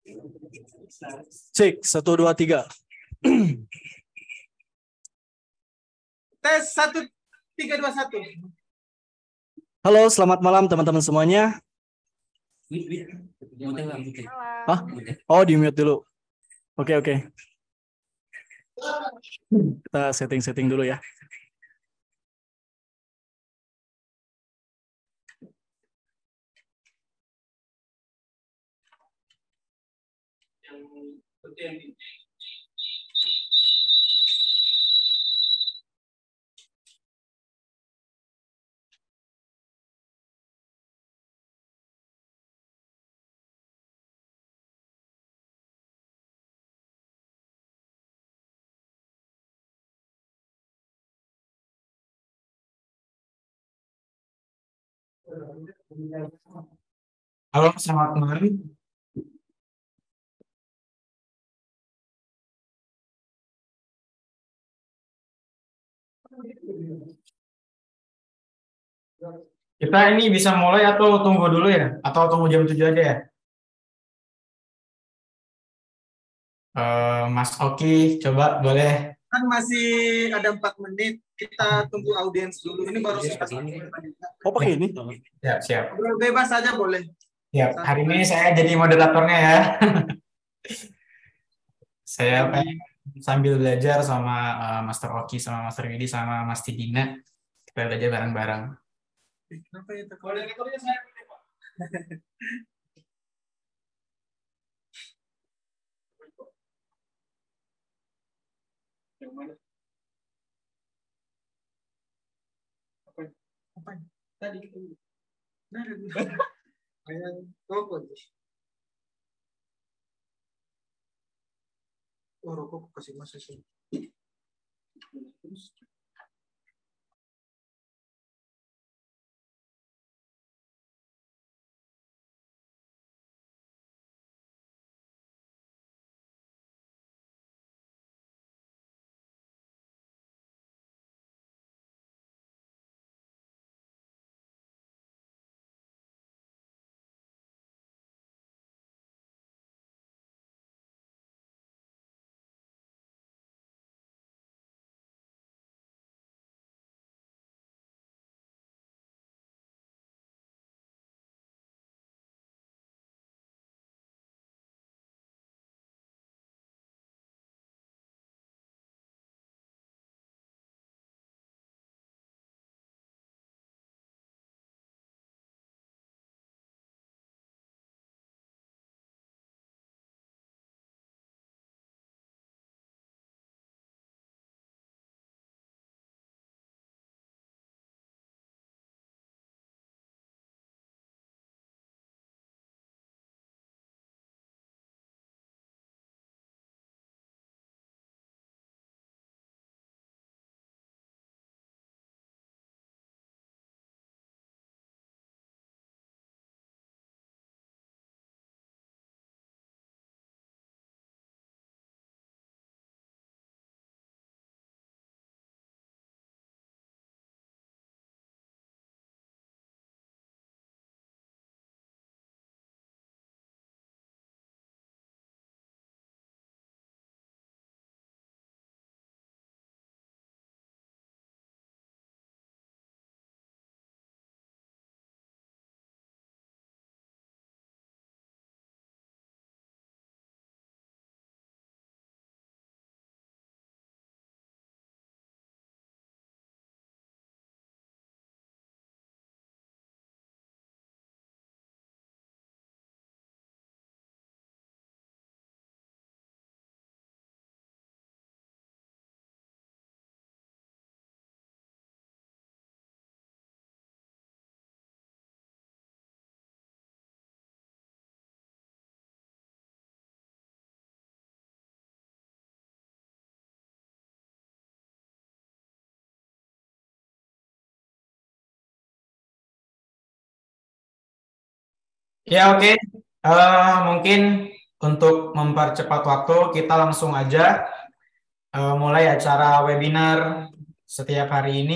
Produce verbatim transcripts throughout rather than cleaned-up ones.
Cek, satu, dua, tiga. Tes satu, tiga, dua, satu. Halo, selamat malam teman-teman semuanya. Hah? Oh, di mute dulu. Oke, oke. Kita setting-setting dulu ya. Halo, selamat malam. Kita ini bisa mulai atau tunggu dulu ya? Atau tunggu jam tujuh aja ya? Uh, Mas Oki, coba boleh. Kan masih ada empat menit. Kita tunggu audiens dulu. Ini baru sekitar. Oh, pakai ini? Ya, siap. Bebas saja boleh. Ya, hari ini saya jadi moderatornya ya. Saya pengen sambil belajar sama uh, Master Oki, sama Master Widi, sama Mas Tidina. Kita belajar bareng-bareng. Kenapa ya? Koordinatornya saya, Pak. Yang mana? Apa? Apa? Tadi kita. Nah, kayak rokok. Oh, rokok kasih masuk sini. Ya, oke. Okay. Uh, mungkin untuk mempercepat waktu, kita langsung aja uh, mulai acara webinar setiap hari ini.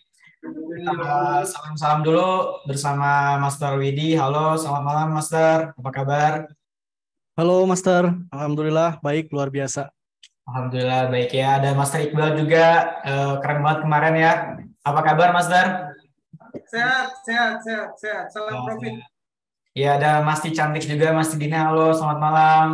Salam-salam uh, dulu bersama Master Widi. Halo, selamat malam Master. Apa kabar? Halo Master, Alhamdulillah baik luar biasa. Alhamdulillah baik ya. Ada Master Iqbal juga, eh, keren banget kemarin ya. Apa kabar Master? Sehat, sehat, sehat, sehat. Salam profit. Ya, ada Masti cantik juga, Masti Dina. Halo, selamat malam.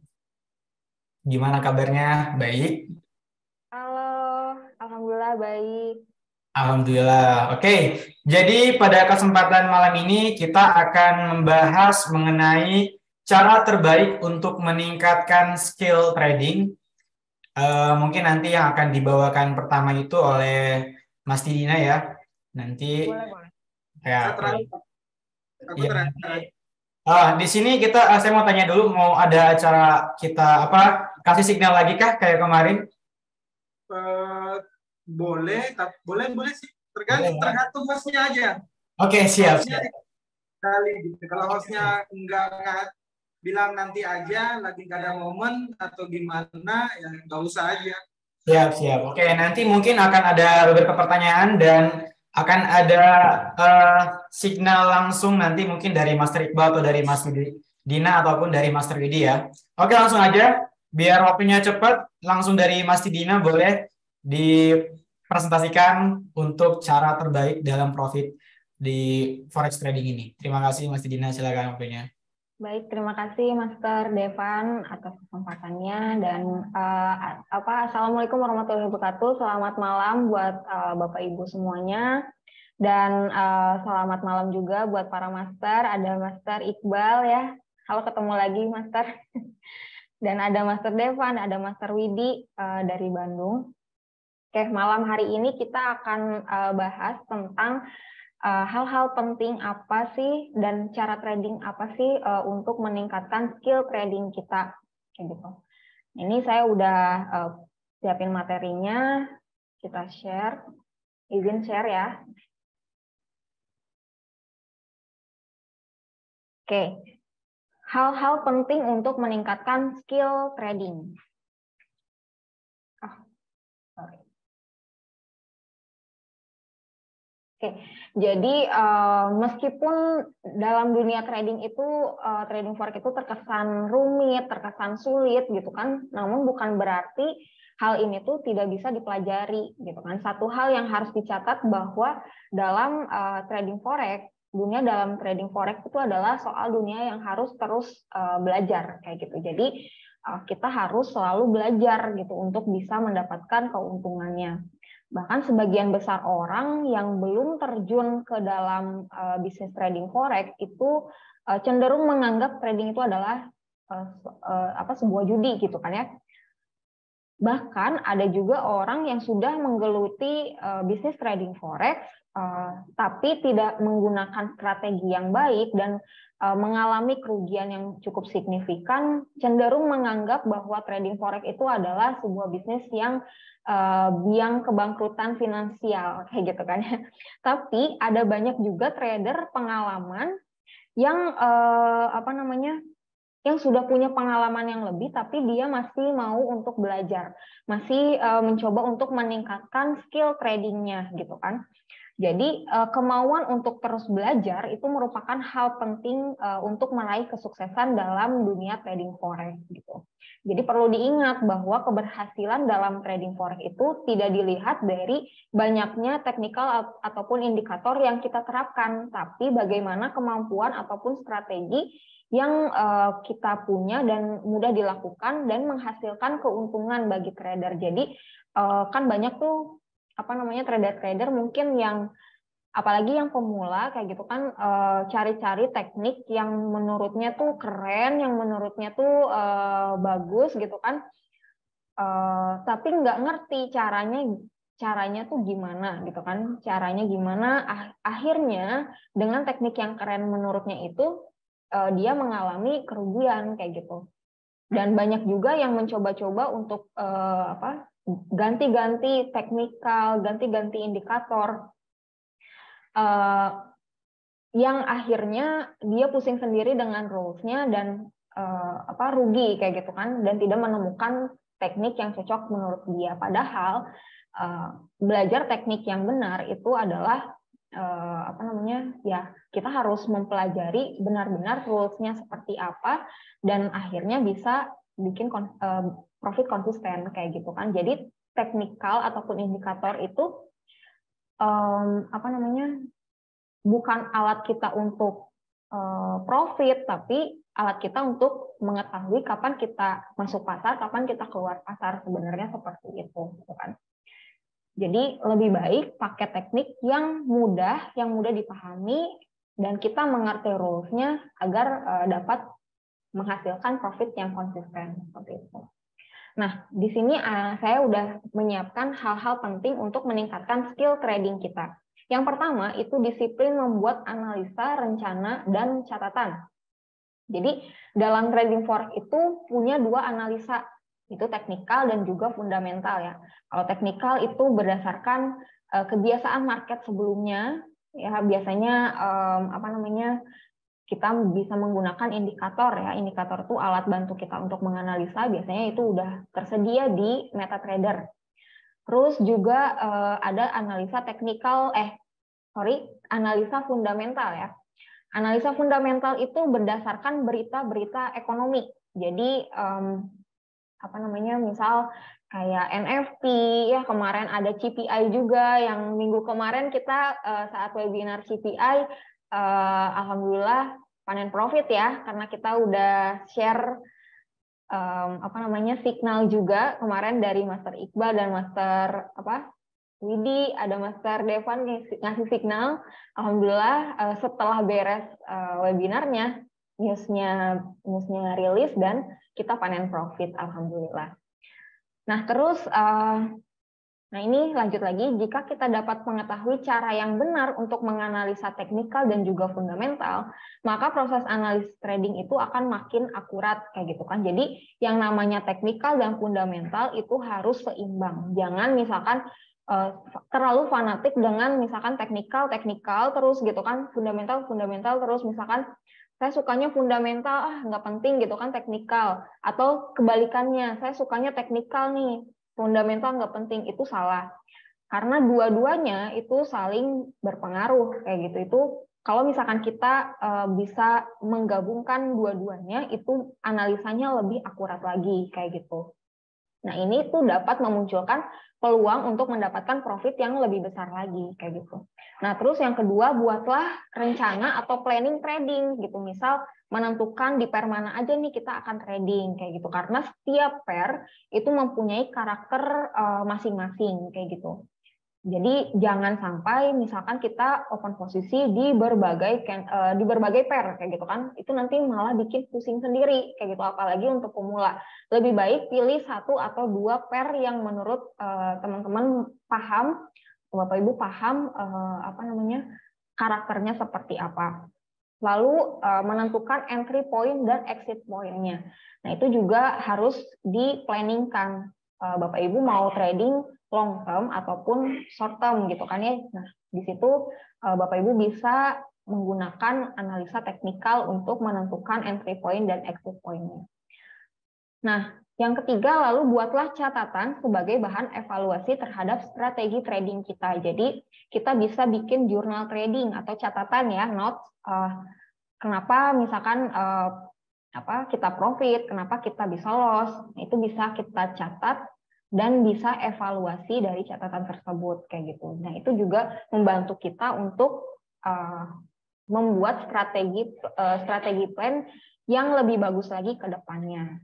Gimana kabarnya? Baik? Halo, alhamdulillah baik. Alhamdulillah. Oke, jadi pada kesempatan malam ini kita akan membahas mengenai cara terbaik untuk meningkatkan skill trading. Uh, mungkin nanti yang akan dibawakan pertama itu oleh Mas Dina ya. Nanti Boleh, boleh. ya. Aku Ya, terakhir. Ah, di sini kita, saya mau tanya dulu, mau ada acara kita apa? Kasih signal lagi kah kayak kemarin? Uh, boleh, tapi boleh, boleh sih. Tergantung, Boleh, ya? tergantung hostnya aja. Oke, siap. Hostnya siap. kali gitu. Kalau hostnya enggak, enggak bilang nanti aja, lagi nggak ada momen atau gimana, ya nggak usah aja. Siap, siap. Oke, nanti mungkin akan ada beberapa pertanyaan dan akan ada uh, signal langsung nanti mungkin dari Master Iqbal atau dari Mas Dina ataupun dari Master Widi ya. Oke, langsung aja. Biar waktunya cepat, langsung dari Mas Dina boleh dipresentasikan untuk cara terbaik dalam profit di forex trading ini. Terima kasih Mas Dina, silakan waktunya. Baik, terima kasih Master Devan atas kesempatannya dan uh, apa Assalamualaikum warahmatullahi wabarakatuh. Selamat malam buat uh, Bapak Ibu semuanya dan uh, selamat malam juga buat para Master. Ada Master Iqbal ya. Halo, ketemu lagi Master. Dan ada Master Devan, ada Master Widi uh, dari Bandung. Oke, malam hari ini kita akan uh, bahas tentang hal-hal uh, penting apa sih dan cara trading apa sih uh, untuk meningkatkan skill trading kita, kayak gitu. Ini saya udah uh, siapin materinya, kita share, izin share ya. Oke, hal-hal penting untuk meningkatkan skill trading. Oh, sorry. Oke, jadi uh, meskipun dalam dunia trading itu uh, trading forex itu terkesan rumit, terkesan sulit gitu kan, namun bukan berarti hal ini tuh tidak bisa dipelajari gitu kan. Satu hal yang harus dicatat bahwa dalam uh, trading forex, dunia dalam trading forex itu adalah soal dunia yang harus terus uh, belajar kayak gitu. Jadi uh, kita harus selalu belajar gitu untuk bisa mendapatkan keuntungannya. Bahkan sebagian besar orang yang belum terjun ke dalam uh, bisnis trading forex itu uh, cenderung menganggap trading itu adalah uh, uh, apa sebuah judi gitu kan ya. Bahkan ada juga orang yang sudah menggeluti uh, bisnis trading forex uh, tapi tidak menggunakan strategi yang baik dan uh, mengalami kerugian yang cukup signifikan, cenderung menganggap bahwa trading forex itu adalah sebuah bisnis yang Uh, biang kebangkrutan finansial kayak gitu kan ya. Tapi ada banyak juga trader pengalaman yang uh, apa namanya yang sudah punya pengalaman yang lebih tapi dia masih mau untuk belajar, masih uh, mencoba untuk meningkatkan skill tradingnya gitu kan. Jadi kemauan untuk terus belajar itu merupakan hal penting untuk meraih kesuksesan dalam dunia trading forex gitu. Jadi perlu diingat bahwa keberhasilan dalam trading forex itu tidak dilihat dari banyaknya teknikal ataupun indikator yang kita terapkan, tapi bagaimana kemampuan ataupun strategi yang kita punya dan mudah dilakukan dan menghasilkan keuntungan bagi trader. Jadi kan banyak tuh apa namanya trader-trader mungkin yang apalagi yang pemula kayak gitu kan cari-cari teknik yang menurutnya tuh keren, yang menurutnya tuh uh, bagus gitu kan, uh, tapi nggak ngerti caranya caranya tuh gimana gitu kan, caranya gimana ah, akhirnya dengan teknik yang keren menurutnya itu uh, dia mengalami kerugian kayak gitu. Dan banyak juga yang mencoba-coba untuk uh, apa ganti-ganti teknikal, ganti-ganti indikator, uh, yang akhirnya dia pusing sendiri dengan rules-nya dan uh, apa rugi kayak gitu kan, dan tidak menemukan teknik yang cocok menurut dia. Padahal uh, belajar teknik yang benar itu adalah eh, apa namanya ya kita harus mempelajari benar-benar rules-nya seperti apa dan akhirnya bisa bikin kon, eh, profit konsisten kayak gitu kan. Jadi teknikal ataupun indikator itu um, apa namanya bukan alat kita untuk uh, profit, tapi alat kita untuk mengetahui kapan kita masuk pasar, kapan kita keluar pasar, sebenarnya seperti itu, gitu kan. Jadi lebih baik pakai teknik yang mudah, yang mudah dipahami, dan kita mengerti rules-nya agar uh, dapat menghasilkan profit yang konsisten seperti itu. Nah, di sini uh, saya udah menyiapkan hal-hal penting untuk meningkatkan skill trading kita. Yang pertama itu disiplin membuat analisa, rencana, dan catatan. Jadi dalam trading forex itu punya dua analisa, itu teknikal dan juga fundamental ya. Kalau teknikal itu berdasarkan uh, kebiasaan market sebelumnya, ya biasanya um, apa namanya kita bisa menggunakan indikator ya. Indikator itu alat bantu kita untuk menganalisa, biasanya itu udah tersedia di MetaTrader. Terus juga uh, ada analisa teknikal, eh sorry, analisa fundamental ya. Analisa fundamental itu berdasarkan berita-berita ekonomi. Jadi um, apa namanya, misal kayak N F T ya, kemarin ada C P I juga yang minggu kemarin kita uh, saat webinar C P I uh, alhamdulillah panen profit ya, karena kita udah share um, apa namanya signal juga kemarin dari Master Iqbal dan Master apa Widi, ada Master Devan ngasih signal. Alhamdulillah uh, setelah beres uh, webinarnya, newsnya newsnya rilis dan kita panen profit, alhamdulillah. Nah terus, uh, nah ini lanjut lagi, jika kita dapat mengetahui cara yang benar untuk menganalisa teknikal dan juga fundamental, maka proses analisis trading itu akan makin akurat kayak gitu kan. Jadi yang namanya teknikal dan fundamental itu harus seimbang. Jangan misalkan terlalu fanatik dengan misalkan teknikal teknikal terus gitu kan, fundamental fundamental terus, misalkan saya sukanya fundamental ah nggak penting gitu kan teknikal, atau kebalikannya saya sukanya teknikal nih fundamental nggak penting, itu salah, karena dua-duanya itu saling berpengaruh kayak gitu. Itu kalau misalkan kita bisa menggabungkan dua-duanya itu analisanya lebih akurat lagi kayak gitu. Nah, ini tuh dapat memunculkan peluang untuk mendapatkan profit yang lebih besar lagi, kayak gitu. Nah, terus yang kedua, buatlah rencana atau planning trading, gitu. Misal, menentukan di pair mana aja nih kita akan trading, kayak gitu. Karena setiap pair itu mempunyai karakter masing-masing, kayak gitu. Jadi jangan sampai misalkan kita open posisi di berbagai uh, di berbagai pair kayak gitu kan, itu nanti malah bikin pusing sendiri kayak gitu, apalagi untuk pemula. Lebih baik pilih satu atau dua pair yang menurut teman-teman uh, paham, Bapak Ibu paham uh, apa namanya karakternya seperti apa. Lalu uh, menentukan entry point dan exit point-nya. Nah itu juga harus di-planningkan. Uh, Bapak Ibu mau trading long term ataupun short term gitu kan ya. Nah, di situ Bapak Ibu bisa menggunakan analisa teknikal untuk menentukan entry point dan exit point-nya. Nah, yang ketiga, lalu buatlah catatan sebagai bahan evaluasi terhadap strategi trading kita. Jadi, kita bisa bikin jurnal trading atau catatan ya, notes. Uh, kenapa misalkan uh, apa kita profit, kenapa kita bisa loss, itu bisa kita catat dan bisa evaluasi dari catatan tersebut kayak gitu. Nah itu juga membantu kita untuk uh, membuat strategi uh, strategi plan yang lebih bagus lagi ke depannya.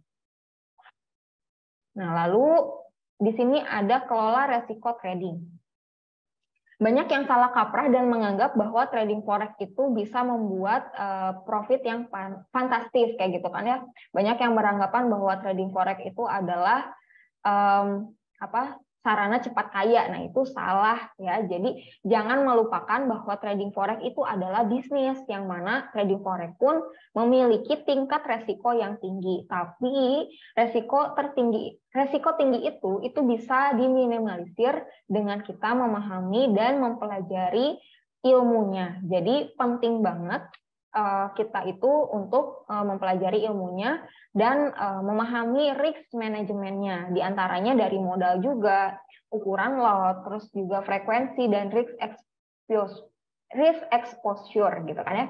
Nah lalu di sini ada kelola resiko trading. Banyak yang salah kaprah dan menganggap bahwa trading forex itu bisa membuat uh, profit yang fantastis kayak gitu kan ya. Banyak yang beranggapan bahwa trading forex itu adalah Um, apa sarana cepat kaya. Nah itu salah ya. Jadi jangan melupakan bahwa trading forex itu adalah bisnis, yang mana trading forex pun memiliki tingkat resiko yang tinggi. Tapi resiko tertinggi, resiko tinggi itu itu bisa diminimalisir dengan kita memahami dan mempelajari ilmunya. Jadi penting banget uh, kita itu untuk uh, mempelajari ilmunya dan uh, memahami risk manajemennya, diantaranya dari modal juga, ukuran lot, terus juga frekuensi dan risk exposure. risk exposure gitu kan ya.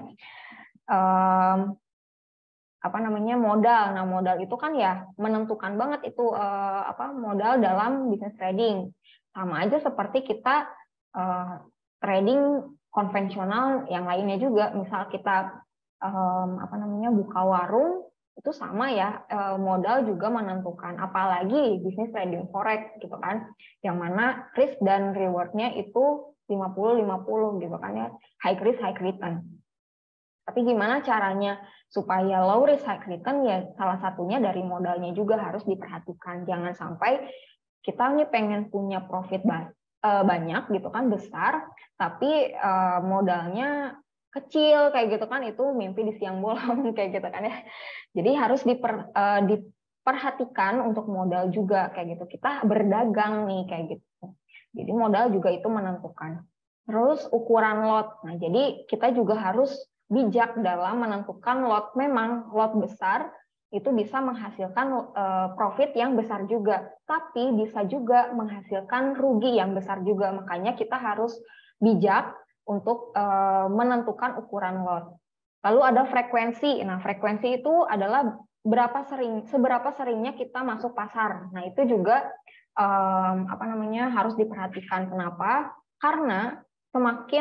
Um, apa namanya modal. Nah, modal itu kan ya menentukan banget itu uh, apa modal dalam bisnis trading. Sama aja seperti kita uh, trading konvensional yang lainnya juga. Misal kita um, apa namanya buka warung, itu sama ya, uh, modal juga menentukan. Apalagi bisnis trading forex gitu kan, yang mana risk dan rewardnya itu lima puluh lima puluh gitu kan ya, high risk high return. Tapi gimana caranya supaya low risk high return? Ya salah satunya dari modalnya juga harus diperhatikan. Jangan sampai kita nih pengen punya profit banyak gitu kan, besar, tapi modalnya kecil kayak gitu kan, itu mimpi di siang bolong kayak gitu kan ya. Jadi harus diper, diperhatikan untuk modal juga kayak gitu. Kita berdagang nih kayak gitu. Jadi modal juga itu menentukan. Terus ukuran lot. Nah, jadi kita juga harus bijak dalam menentukan lot. Memang lot besar itu bisa menghasilkan uh, profit yang besar juga, tapi bisa juga menghasilkan rugi yang besar juga. Makanya kita harus bijak untuk uh, menentukan ukuran lot. Lalu ada frekuensi. Nah, frekuensi itu adalah berapa sering, seberapa seringnya kita masuk pasar. Nah, itu juga um, apa namanya harus diperhatikan. Kenapa? Karena semakin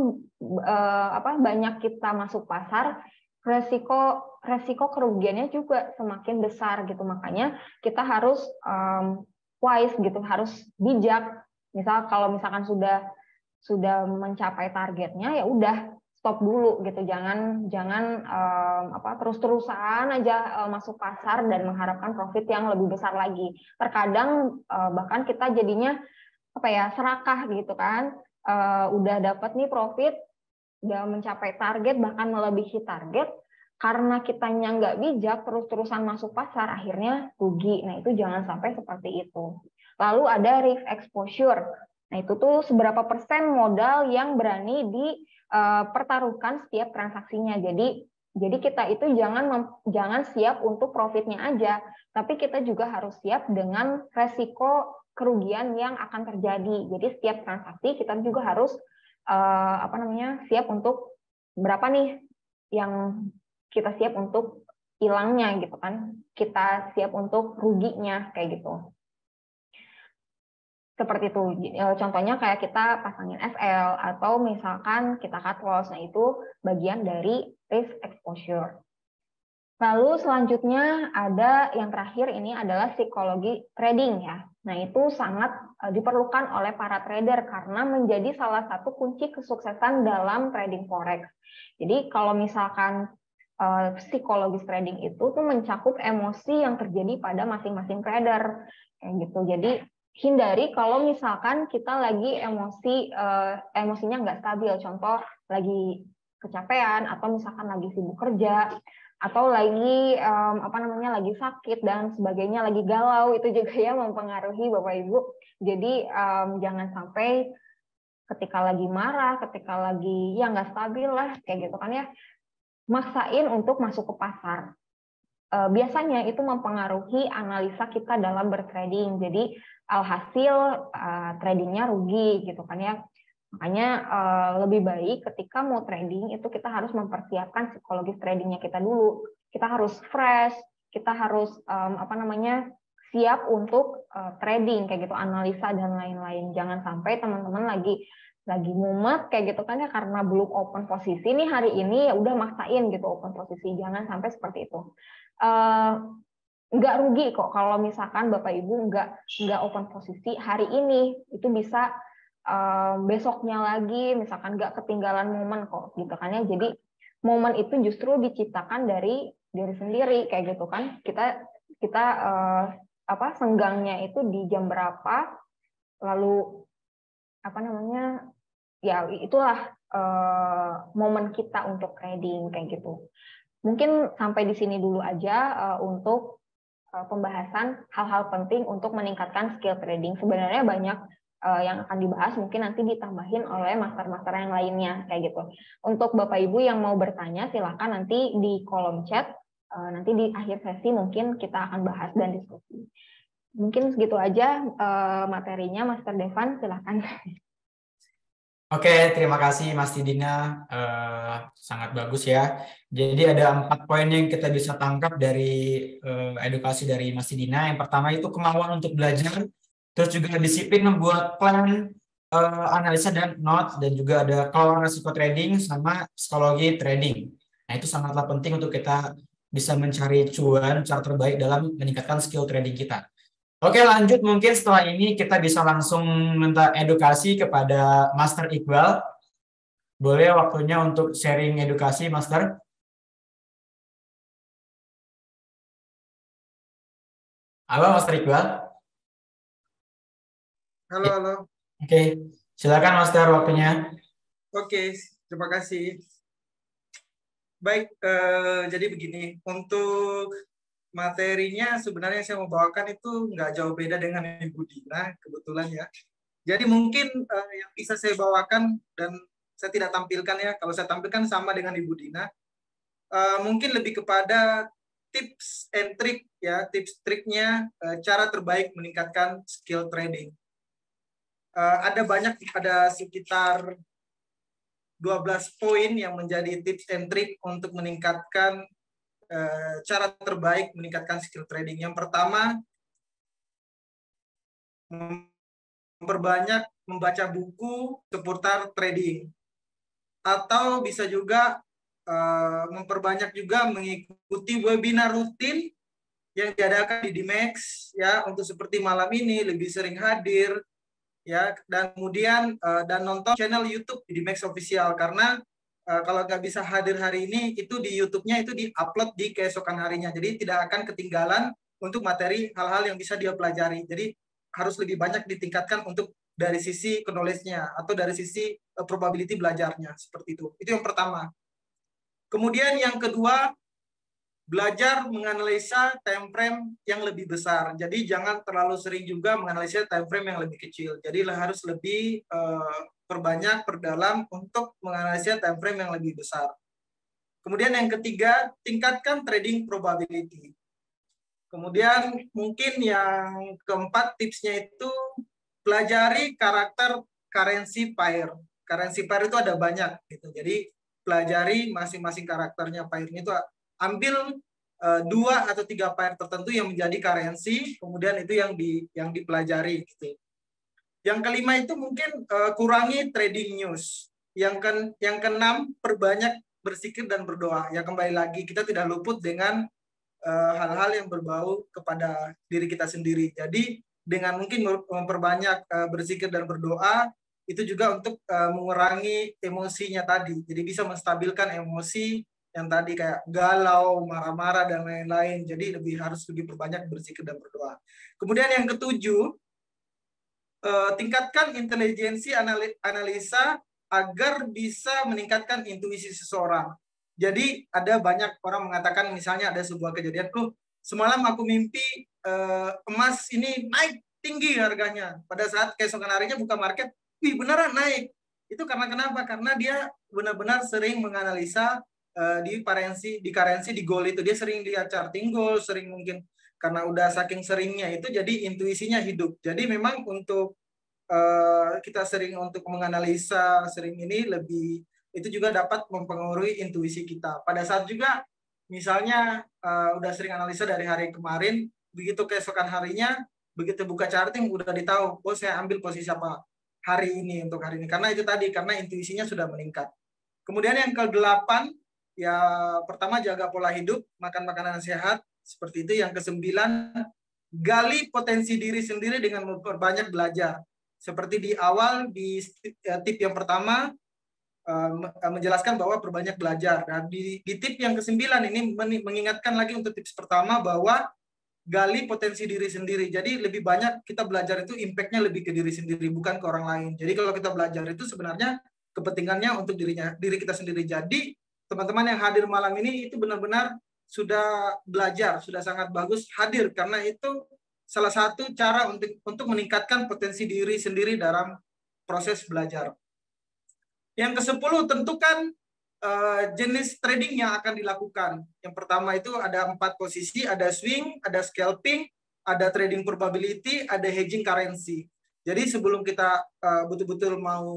uh, apa banyak kita masuk pasar, resiko resiko kerugiannya juga semakin besar gitu. Makanya kita harus um, wise gitu, harus bijak. Misal kalau misalkan sudah sudah mencapai targetnya, ya udah stop dulu gitu. Jangan jangan um, apa terus-terusan aja uh, masuk pasar dan mengharapkan profit yang lebih besar lagi. Terkadang uh, bahkan kita jadinya apa ya serakah gitu kan. Uh, udah dapat nih profit, udah mencapai target, bahkan melebihi target, karena kitanya nggak bijak, terus-terusan masuk pasar, akhirnya rugi. Nah, itu jangan sampai seperti itu. Lalu ada risk exposure. Nah, itu tuh seberapa persen modal yang berani dipertaruhkan uh, setiap transaksinya. Jadi, jadi kita itu jangan jangan siap untuk profitnya aja, tapi kita juga harus siap dengan resiko kerugian yang akan terjadi. Jadi setiap transaksi kita juga harus uh, apa namanya siap untuk berapa nih yang kita siap untuk hilangnya gitu kan. Kita siap untuk ruginya kayak gitu. Seperti itu. Contohnya kayak kita pasangin S L atau misalkan kita cut loss. Nah, itu bagian dari risk exposure. Lalu selanjutnya ada yang terakhir, ini adalah psikologi trading ya. Nah, itu sangat diperlukan oleh para trader karena menjadi salah satu kunci kesuksesan dalam trading forex. Jadi kalau misalkan uh, psikologis trading itu tuh mencakup emosi yang terjadi pada masing-masing trader kayak gitu. Jadi hindari kalau misalkan kita lagi emosi uh, emosinya nggak stabil, contoh lagi kecapean atau misalkan lagi sibuk kerja, atau lagi um, apa namanya lagi sakit dan sebagainya, lagi galau, itu juga ya mempengaruhi Bapak Ibu. Jadi um, jangan sampai ketika lagi marah, ketika lagi ya nggak stabil lah kayak gitu kan ya, maksain untuk masuk ke pasar. E, biasanya itu mempengaruhi analisa kita dalam bertrading. Jadi alhasil uh, tradingnya rugi gitu kan ya. Makanya uh, lebih baik ketika mau trading itu kita harus mempersiapkan psikologis tradingnya kita dulu. Kita harus fresh, kita harus um, apa namanya siap untuk uh, trading kayak gitu, analisa dan lain-lain. Jangan sampai teman-teman lagi lagi mumet kayak gitu kan ya karena belum open posisi nih hari ini, ya udah maksain gitu open posisi. Jangan sampai seperti itu. Uh, nggak rugi kok kalau misalkan Bapak Ibu nggak nggak open posisi hari ini, itu bisa Um, besoknya lagi misalkan nggak ketinggalan momen kok gitu kan ya. Jadi momen itu justru diciptakan dari diri sendiri kayak gitu kan. Kita kita uh, apa senggangnya itu di jam berapa, lalu apa namanya ya itulah uh, momen kita untuk trading kayak gitu. Mungkin sampai di sini dulu aja uh, untuk uh, pembahasan hal-hal penting untuk meningkatkan skill trading. Sebenarnya banyak yang akan dibahas, mungkin nanti ditambahin oleh master-master yang lainnya kayak gitu. Untuk Bapak Ibu yang mau bertanya silakan nanti di kolom chat, nanti di akhir sesi mungkin kita akan bahas dan diskusi. Mungkin segitu aja materinya, Master Devan, silakan. Oke, terima kasih Mas Tidina. Eh, sangat bagus ya. Jadi ada empat poin yang kita bisa tangkap dari eh, edukasi dari Mas Tidina. Yang pertama itu kemauan untuk belajar, terus juga disiplin membuat plan, eh, analisa dan note, dan juga ada kelola risiko trading sama psikologi trading. Nah itu sangatlah penting untuk kita bisa mencari cuan cara terbaik dalam meningkatkan skill trading kita. Oke, lanjut mungkin setelah ini kita bisa langsung minta edukasi kepada Master Iqbal. Boleh waktunya untuk sharing edukasi, Master? Halo, Master Iqbal. Halo, halo. Oke, silakan Master waktunya. Oke, terima kasih. Baik, eh, jadi begini, untuk materinya sebenarnya saya mau bawakan itu nggak jauh beda dengan Ibu Dina, kebetulan ya. Jadi mungkin eh, yang bisa saya bawakan dan saya tidak tampilkan ya, kalau saya tampilkan sama dengan Ibu Dina, eh, mungkin lebih kepada tips and trick ya, tips triknya eh, cara terbaik meningkatkan skill trading. Eh, ada banyak, ada sekitar dua belas poin yang menjadi tips and trick untuk meningkatkan uh, cara terbaik meningkatkan skill trading. Yang pertama, memperbanyak membaca buku seputar trading. Atau bisa juga uh, memperbanyak juga mengikuti webinar rutin yang diadakan di D M A X ya, untuk seperti malam ini lebih sering hadir ya, dan kemudian uh, dan nonton channel YouTube di D M A X Official, karena uh, kalau nggak bisa hadir hari ini itu di YouTube-nya itu di-upload di keesokan harinya, jadi tidak akan ketinggalan untuk materi hal-hal yang bisa dia pelajari. Jadi harus lebih banyak ditingkatkan untuk dari sisi knowledge-nya atau dari sisi uh, probability belajarnya, seperti itu. Itu yang pertama. Kemudian yang kedua, belajar menganalisa time frame yang lebih besar. Jadi jangan terlalu sering juga menganalisa time frame yang lebih kecil. Jadi harus lebih uh, perbanyak, perdalam untuk menganalisa time frame yang lebih besar. Kemudian yang ketiga, tingkatkan trading probability. Kemudian mungkin yang keempat tipsnya itu pelajari karakter currency pair. Currency pair itu ada banyak gitu. Jadi pelajari masing-masing karakternya pairnya itu, ambil uh, dua atau tiga pair tertentu yang menjadi currency, kemudian itu yang di yang dipelajari gitu. Yang kelima itu mungkin uh, kurangi trading news. Yang ke yang keenam, perbanyak berzikir dan berdoa. Ya kembali lagi kita tidak luput dengan hal-hal uh, yang berbau kepada diri kita sendiri. Jadi dengan mungkin memperbanyak uh, berzikir dan berdoa itu juga untuk uh, mengurangi emosinya tadi. Jadi bisa menstabilkan emosi yang tadi kayak galau, marah-marah, dan lain-lain. Jadi lebih harus lebih berbanyak berzikir dan berdoa. Kemudian yang ketujuh, eh, tingkatkan intelijensi analisa agar bisa meningkatkan intuisi seseorang. Jadi ada banyak orang mengatakan, misalnya ada sebuah kejadian, tuh semalam aku mimpi eh, emas ini naik tinggi harganya. Pada saat keesokan harinya buka market, wih beneran naik. Itu karena kenapa? Karena dia benar-benar sering menganalisa Uh, di currency, di currency, di gold itu. Dia sering lihat charting gold, sering mungkin karena udah saking seringnya itu, jadi intuisinya hidup. Jadi memang untuk uh, kita sering untuk menganalisa, sering ini lebih, itu juga dapat mempengaruhi intuisi kita. Pada saat juga, misalnya uh, udah sering analisa dari hari kemarin, begitu keesokan harinya, begitu buka charting, udah ditahu, oh saya ambil posisi apa hari ini untuk hari ini. Karena itu tadi, karena intuisinya sudah meningkat. Kemudian yang kedelapan, ya pertama jaga pola hidup, makan makanan sehat, seperti itu. Yang kesembilan, gali potensi diri sendiri dengan memperbanyak belajar. Seperti di awal di tip yang pertama menjelaskan bahwa perbanyak belajar. Nah, di, di tip yang kesembilan ini mengingatkan lagi untuk tips pertama bahwa gali potensi diri sendiri. Jadi lebih banyak kita belajar itu impact-nya lebih ke diri sendiri, bukan ke orang lain. Jadi kalau kita belajar itu sebenarnya kepentingannya untuk dirinya, diri kita sendiri. Jadi teman-teman yang hadir malam ini itu benar-benar sudah belajar, sudah sangat bagus hadir, karena itu salah satu cara untuk untuk meningkatkan potensi diri sendiri dalam proses belajar. Yang kesepuluh, tentukan uh, jenis trading yang akan dilakukan. Yang pertama itu ada empat posisi, ada swing, ada scalping, ada trading probability, ada hedging currency. Jadi sebelum kita uh, betul-betul mau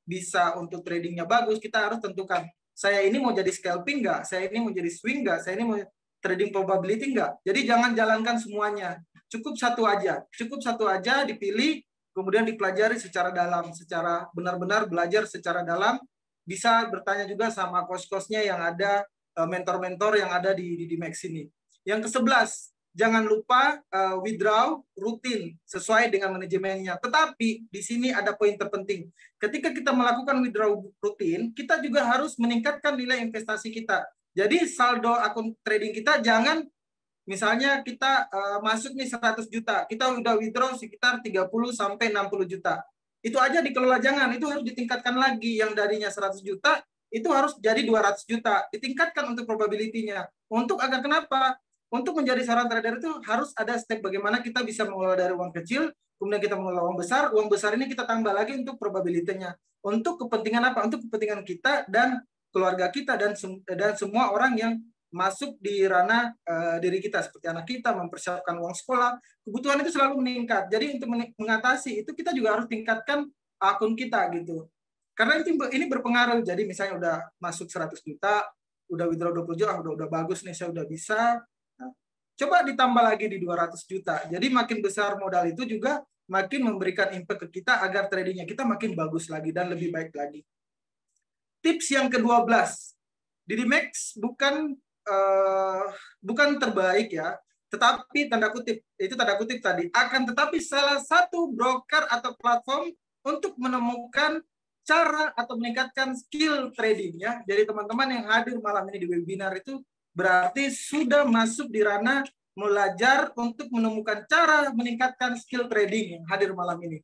bisa untuk tradingnya bagus, kita harus tentukan, saya ini mau jadi scalping nggak? Saya ini mau jadi swing nggak? Saya ini mau trading probability nggak? Jadi jangan jalankan semuanya. Cukup satu aja. Cukup satu aja dipilih, kemudian dipelajari secara dalam, secara benar-benar belajar secara dalam. Bisa bertanya juga sama coach-coachnya yang ada, mentor-mentor yang ada di, di, di Max ini. Yang kesebelas, jangan lupa uh, withdraw rutin sesuai dengan manajemennya. Tetapi di sini ada poin terpenting. Ketika kita melakukan withdraw rutin, kita juga harus meningkatkan nilai investasi kita. Jadi saldo akun trading kita jangan, misalnya kita uh, masuk nih seratus juta, kita udah withdraw sekitar tiga puluh sampai enam puluh juta. Itu aja dikelola, jangan, itu harus ditingkatkan lagi. Yang darinya seratus juta itu harus jadi dua ratus juta. Ditingkatkan untuk probability-nya. Untuk agar kenapa? Untuk menjadi seorang trader itu harus ada step bagaimana kita bisa mengelola dari uang kecil, kemudian kita mengelola uang besar, uang besar ini kita tambah lagi untuk probability-nya. Untuk kepentingan apa? Untuk kepentingan kita dan keluarga kita dan sem dan semua orang yang masuk di ranah uh, diri kita, seperti anak kita, mempersiapkan uang sekolah, kebutuhan itu selalu meningkat. Jadi untuk mengatasi itu kita juga harus tingkatkan akun kita gitu. Karena itu ini berpengaruh. Jadi misalnya udah masuk seratus juta, udah withdraw dua puluh juta, udah udah bagus nih, saya udah bisa. Nah, coba ditambah lagi di dua ratus juta. Jadi makin besar modal itu juga makin memberikan impact ke kita agar tradingnya kita makin bagus lagi dan lebih baik lagi. Tips yang kedua belas, D D Max bukan uh, bukan terbaik ya, tetapi tanda kutip, itu tanda kutip tadi, akan tetapi salah satu broker atau platform untuk menemukan cara atau meningkatkan skill tradingnya. Jadi teman-teman yang hadir malam ini di webinar itu berarti sudah masuk di ranah belajar untuk menemukan cara meningkatkan skill trading yang hadir malam ini.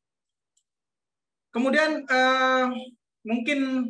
Kemudian uh, mungkin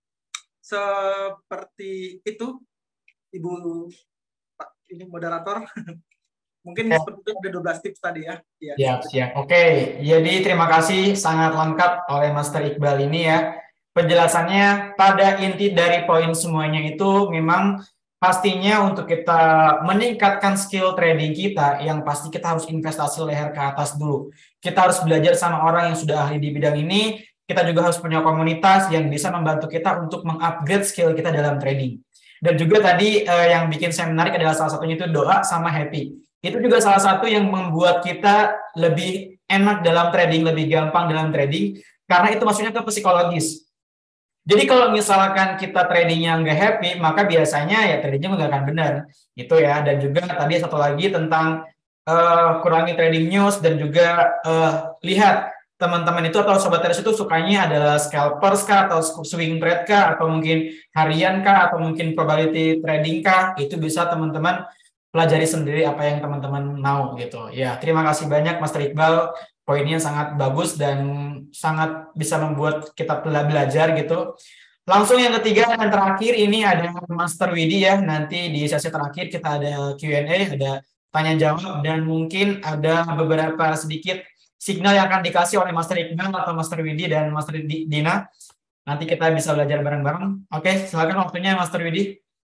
seperti itu, Ibu Pak ini moderator. Mungkin ya. Seperti itu ada dua belas tips tadi ya. Ya. Siap, siap. Oke, jadi terima kasih sangat lengkap oleh Master Iqbal ini ya. Penjelasannya pada inti dari poin semuanya itu memang pastinya untuk kita meningkatkan skill trading kita, yang pasti kita harus investasi leher ke atas dulu. Kita harus belajar sama orang yang sudah ahli di bidang ini. Kita juga harus punya komunitas yang bisa membantu kita untuk mengupgrade skill kita dalam trading. Dan juga tadi eh, yang bikin saya menarik adalah salah satunya itu doa sama happy. Itu juga salah satu yang membuat kita lebih enak dalam trading, lebih gampang dalam trading, karena itu maksudnya ke psikologis. Jadi kalau misalkan kita tradingnya nggak happy, maka biasanya ya tradingnya nggak akan benar. Itu ya. Dan juga tadi satu lagi tentang uh, kurangi trading news, dan juga uh, lihat teman-teman itu atau sobat traders itu sukanya adalah scalpers kah, atau swing trade kah, atau mungkin harian kah, atau mungkin probability trading kah. Itu bisa teman-teman pelajari sendiri apa yang teman-teman mau gitu. Ya, terima kasih banyak Master Iqbal. Poinnya sangat bagus dan sangat bisa membuat kita belajar gitu. Langsung yang ketiga dan terakhir ini ada Master Widi ya. Nanti di sesi terakhir kita ada Q and A, ada tanya jawab, dan mungkin ada beberapa sedikit signal yang akan dikasih oleh Master Iqbal atau Master Widi dan Master Dina. Nanti kita bisa belajar bareng-bareng. Oke, silakan waktunya Master Widi.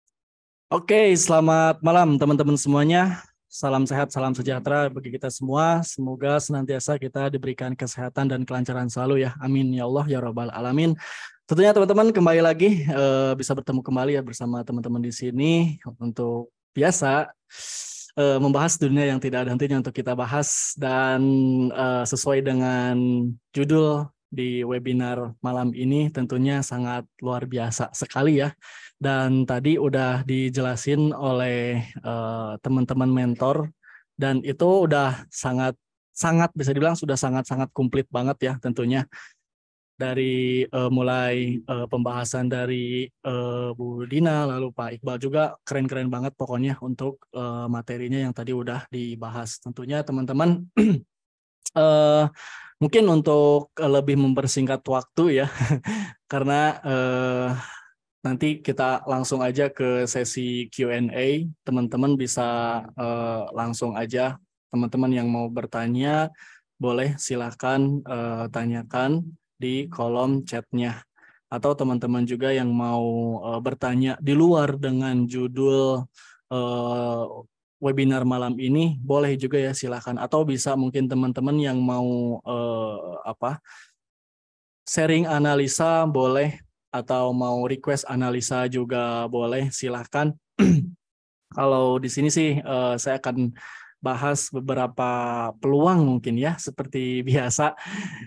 Oke, selamat malam teman-teman semuanya. Salam sehat, salam sejahtera bagi kita semua. Semoga senantiasa kita diberikan kesehatan dan kelancaran selalu ya. Amin ya Allah ya Rabbal Alamin. Tentunya teman-teman kembali lagi uh, bisa bertemu kembali ya bersama teman-teman di sini untuk biasa uh, membahas dunia yang tidak ada hentinya untuk kita bahas, dan uh, sesuai dengan judul di webinar malam ini tentunya sangat luar biasa sekali ya. Dan tadi udah dijelasin oleh uh, teman-teman mentor, dan itu udah sangat sangat bisa dibilang sudah sangat-sangat komplit banget ya tentunya. Dari uh, mulai uh, pembahasan dari uh, Bu Dina, lalu Pak Iqbal juga keren-keren banget pokoknya untuk uh, materinya yang tadi udah dibahas. Tentunya teman-teman uh, mungkin untuk uh, lebih mempersingkat waktu ya karena uh, nanti kita langsung aja ke sesi Q and A. Teman-teman bisa uh, langsung aja, teman-teman yang mau bertanya boleh silakan uh, tanyakan di kolom chatnya. Atau teman-teman juga yang mau uh, bertanya di luar dengan judul uh, webinar malam ini boleh juga ya, silakan. Atau bisa mungkin teman-teman yang mau uh, apa sharing analisa boleh, atau mau request analisa juga boleh, silahkan. Kalau di sini sih uh, saya akan bahas beberapa peluang mungkin ya, seperti biasa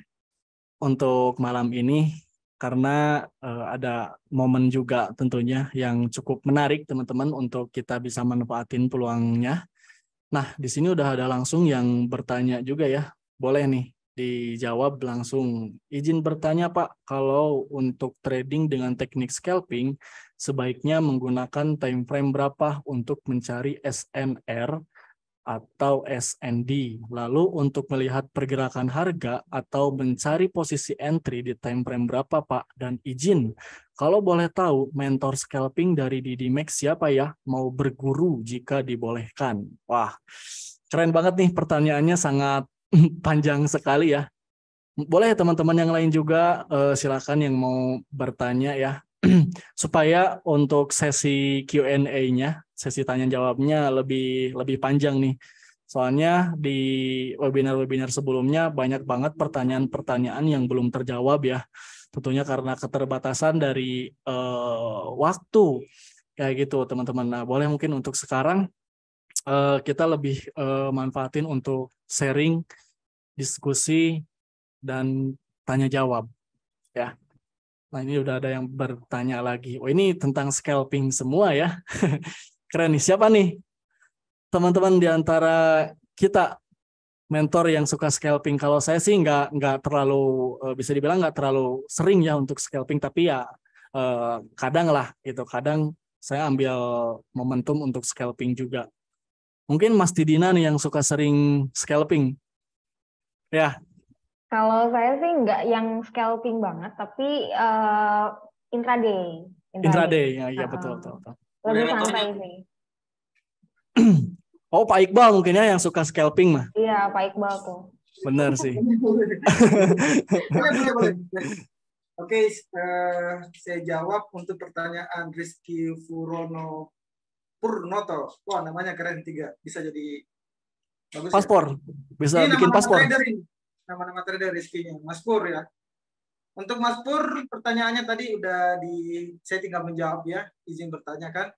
untuk malam ini, karena uh, ada momen juga tentunya yang cukup menarik teman-teman untuk kita bisa manfaatin peluangnya. Nah, di sini udah ada langsung yang bertanya juga ya. Boleh nih dijawab langsung. Izin bertanya Pak, kalau untuk trading dengan teknik scalping, sebaiknya menggunakan time frame berapa untuk mencari S N R atau S N D? Lalu untuk melihat pergerakan harga atau mencari posisi entry di time frame berapa Pak? Dan izin, kalau boleh tahu mentor scalping dari D D Max siapa ya? Mau berguru jika dibolehkan. Wah, keren banget nih pertanyaannya, sangat panjang sekali ya. Boleh teman-teman yang lain juga eh, silakan yang mau bertanya ya. Supaya untuk sesi Q and A-nya, sesi tanya jawabnya lebih lebih panjang nih. Soalnya di webinar-webinar sebelumnya banyak banget pertanyaan-pertanyaan yang belum terjawab ya. Tentunya karena keterbatasan dari eh, waktu kayak gitu teman-teman. Nah, boleh mungkin untuk sekarang eh, kita lebih eh, manfaatin untuk sharing, diskusi, dan tanya jawab ya. Nah, ini udah ada yang bertanya lagi. Oh, ini tentang scalping semua ya. Keren nih. Siapa nih teman-teman di antara kita mentor yang suka scalping? Kalau saya sih nggak nggak terlalu bisa dibilang nggak terlalu sering ya untuk scalping, tapi ya eh, kadang lah gitu. Kadang saya ambil momentum untuk scalping juga. Mungkin Mas Tidina nih yang suka sering scalping. Ya. Kalau saya sih nggak yang scalping banget, tapi uh, intraday. Intraday, ya, ya uh, betul, betul, betul. Lebih santai sih. Oh, Pak Iqbal mungkin ya yang suka scalping mah. Iya, Pak Iqbal tuh. Benar sih. boleh, boleh, boleh. Oke, uh, saya jawab untuk pertanyaan Rizky Furono Purnoto. Wah, namanya keren tiga. Bisa jadi bagus. Paspor. Ya? Bisa ini bikin nama -nama paspor. Nama-nama trader Rizky-nya. Mas Pur ya. Untuk Mas Pur, pertanyaannya tadi udah di, saya tinggal menjawab ya. Izin bertanya kan.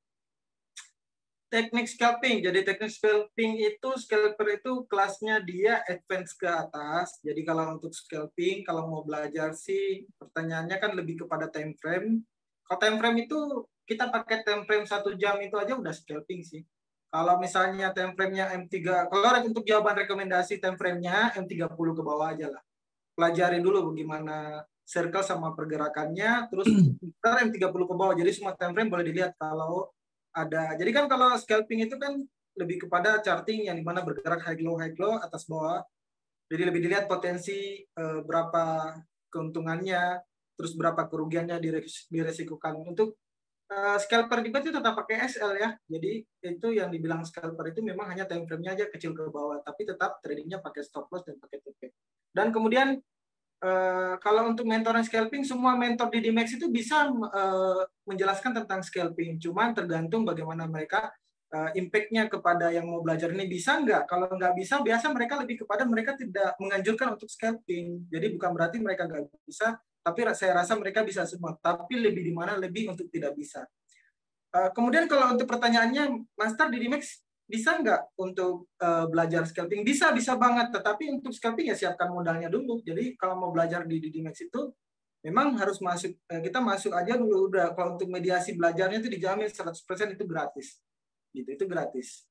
Teknik scalping. Jadi teknik scalping itu, scalper itu kelasnya dia advance ke atas. Jadi kalau untuk scalping, kalau mau belajar sih, pertanyaannya kan lebih kepada time frame. Kalau time frame itu, kita pakai time frame satu jam itu aja udah scalping sih. Kalau misalnya time frame-nya M tiga, kalau untuk jawaban rekomendasi time frame-nya M tiga puluh ke bawah aja lah. Pelajari dulu bagaimana circle sama pergerakannya, terus ntar M tiga puluh ke bawah. Jadi semua time frame boleh dilihat kalau ada. Jadi kan kalau scalping itu kan lebih kepada charting yang dimana bergerak high low high low atas bawah. Jadi lebih dilihat potensi eh, berapa keuntungannya, terus berapa kerugiannya diresikukan. Untuk uh, scalper juga itu tetap pakai S L ya. Jadi itu yang dibilang scalper itu memang hanya time frame-nya aja kecil ke bawah, tapi tetap tradingnya pakai stop loss dan pakai T P. Dan kemudian Uh, kalau untuk mentor dan scalping, semua mentor di D D Max itu bisa uh, menjelaskan tentang scalping. Cuman tergantung bagaimana mereka uh, impact-nya kepada yang mau belajar ini bisa nggak. Kalau nggak bisa, biasa mereka lebih kepada mereka tidak menganjurkan untuk scalping. Jadi bukan berarti mereka nggak bisa, tapi saya rasa mereka bisa semua. Tapi lebih di mana lebih untuk tidak bisa. Uh, kemudian kalau untuk pertanyaannya, Master di D D Max bisa nggak untuk uh, belajar scalping? Bisa, bisa banget. Tetapi untuk scalping ya siapkan modalnya dulu. Jadi kalau mau belajar di D D Max itu, memang harus masuk, uh, kita masuk aja dulu. Udah. Kalau untuk mediasi belajarnya itu dijamin seratus persen itu gratis. Gitu, itu gratis.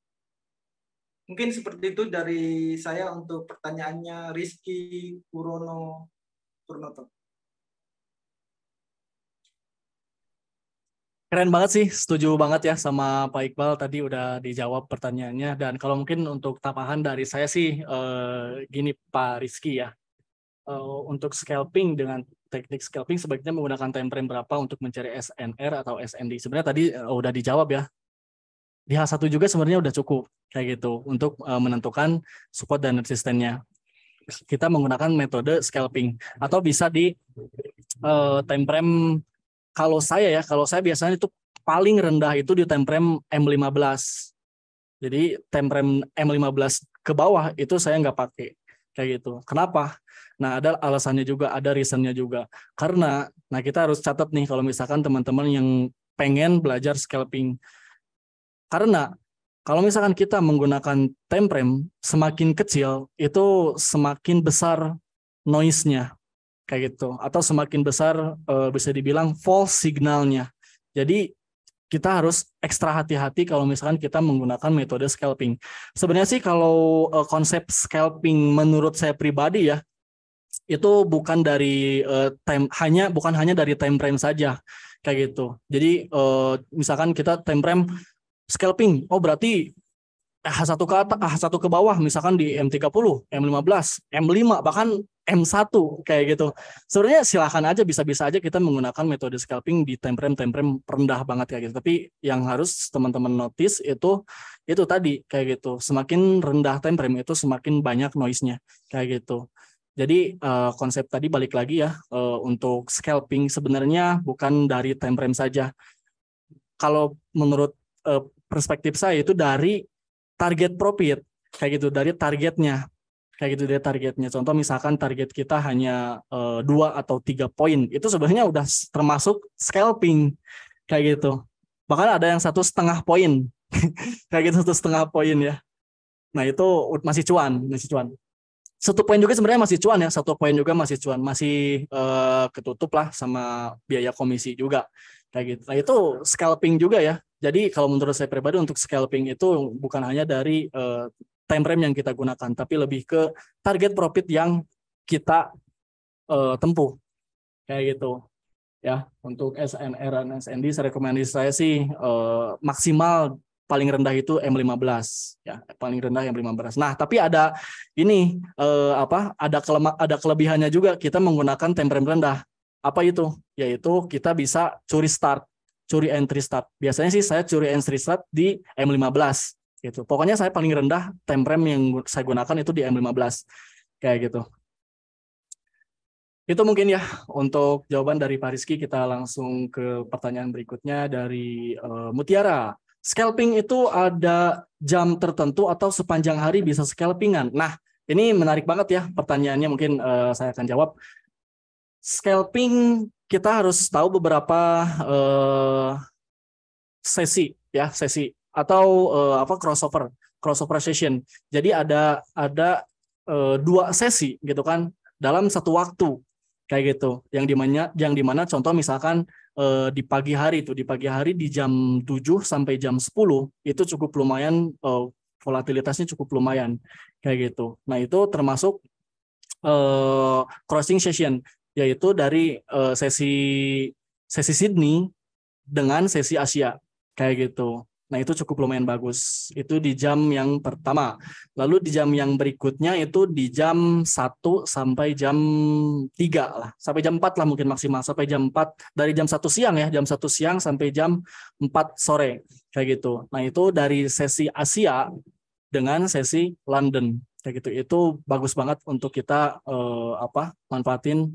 Mungkin seperti itu dari saya untuk pertanyaannya Rizky Purono Purnoto. Keren banget sih, setuju banget ya sama Pak Iqbal, tadi udah dijawab pertanyaannya. Dan kalau mungkin untuk tambahan dari saya sih, eh, gini Pak Rizky ya, eh, untuk scalping dengan teknik scalping sebaiknya menggunakan time frame berapa untuk mencari S N R atau S N D. Sebenarnya tadi eh, udah dijawab ya, di H satu juga sebenarnya udah cukup kayak gitu untuk eh, menentukan support dan resistennya. Kita menggunakan metode scalping atau bisa di eh, time frame. Kalau saya ya, kalau saya biasanya itu paling rendah itu di time frame M lima belas. Jadi time frame M lima belas ke bawah itu saya nggak pakai kayak gitu. Kenapa? Nah, ada alasannya juga, ada reasonnya juga. Karena, nah kita harus catat nih kalau misalkan teman-teman yang pengen belajar scalping. Karena kalau misalkan kita menggunakan time frame semakin kecil, itu semakin besar noise-nya. Kayak gitu. Atau semakin besar eh, bisa dibilang false signalnya. Jadi kita harus ekstra hati-hati kalau misalkan kita menggunakan metode scalping. Sebenarnya sih kalau uh, konsep scalping menurut saya pribadi ya, itu bukan dari uh, time hanya bukan hanya dari time frame saja kayak gitu. Jadi uh, misalkan kita time frame scalping, oh berarti H satu ke atas, H satu ke bawah, misalkan di M tiga puluh, M lima belas, M lima, bahkan M satu kayak gitu. Sebenarnya silahkan aja, bisa-bisa aja kita menggunakan metode scalping di time frame time frame rendah banget kayak gitu. Tapi yang harus teman-teman notice itu itu tadi kayak gitu. Semakin rendah time frame itu semakin banyak noise-nya kayak gitu. Jadi uh, konsep tadi balik lagi ya, uh, untuk scalping sebenarnya bukan dari time frame saja. Kalau menurut uh, perspektif saya itu dari target profit kayak gitu, dari targetnya kayak gitu, dari targetnya. Contoh misalkan target kita hanya uh, dua atau tiga poin, itu sebenarnya udah termasuk scalping kayak gitu. Bahkan ada yang satu setengah poin kayak gitu, satu setengah poin ya. Nah itu masih cuan, masih cuan. Satu poin juga sebenarnya masih cuan ya, satu poin juga masih cuan, masih uh, ketutup lah sama biaya komisi juga kayak gitu. Nah itu scalping juga ya. Jadi kalau menurut saya pribadi untuk scalping itu bukan hanya dari uh, time frame yang kita gunakan, tapi lebih ke target profit yang kita uh, tempuh kayak gitu ya. Untuk S N R dan S N D rekomendasi saya sih uh, maksimal paling rendah itu M lima belas ya, paling rendah M lima belas. Nah, tapi ada ini eh, apa? Ada kelema, ada kelebihannya juga kita menggunakan time frame rendah. Apa itu? Yaitu kita bisa curi start, curi entry start. Biasanya sih saya curi entry start di M lima belas gitu. Pokoknya saya paling rendah time frame yang saya gunakan itu di M lima belas kayak gitu. Itu mungkin ya untuk jawaban dari Pak Rizky. Kita langsung ke pertanyaan berikutnya dari uh, Mutiara. Scalping itu ada jam tertentu atau sepanjang hari bisa scalpingan? Nah, ini menarik banget ya pertanyaannya, mungkin uh, saya akan jawab. Scalping kita harus tahu beberapa uh, sesi ya, sesi atau uh, apa crossover, crossover session. Jadi ada ada uh, dua sesi gitu kan dalam satu waktu kayak gitu. Yang dimana yang dimana contoh misalkan Uh, di pagi hari itu, di pagi hari di jam tujuh sampai jam sepuluh itu cukup lumayan, uh, volatilitasnya cukup lumayan kayak gitu. Nah, itu termasuk uh, crossing session, yaitu dari uh, sesi sesi Sydney dengan sesi Asia kayak gitu. Nah, itu cukup lumayan bagus. Itu di jam yang pertama. Lalu di jam yang berikutnya itu di jam satu sampai jam tiga lah. Sampai jam empat lah mungkin maksimal. Sampai jam empat. Dari jam satu siang ya. Jam satu siang sampai jam empat sore. Kayak gitu. Nah, itu dari sesi Asia dengan sesi London. Kayak gitu. Itu bagus banget untuk kita eh, apa manfaatin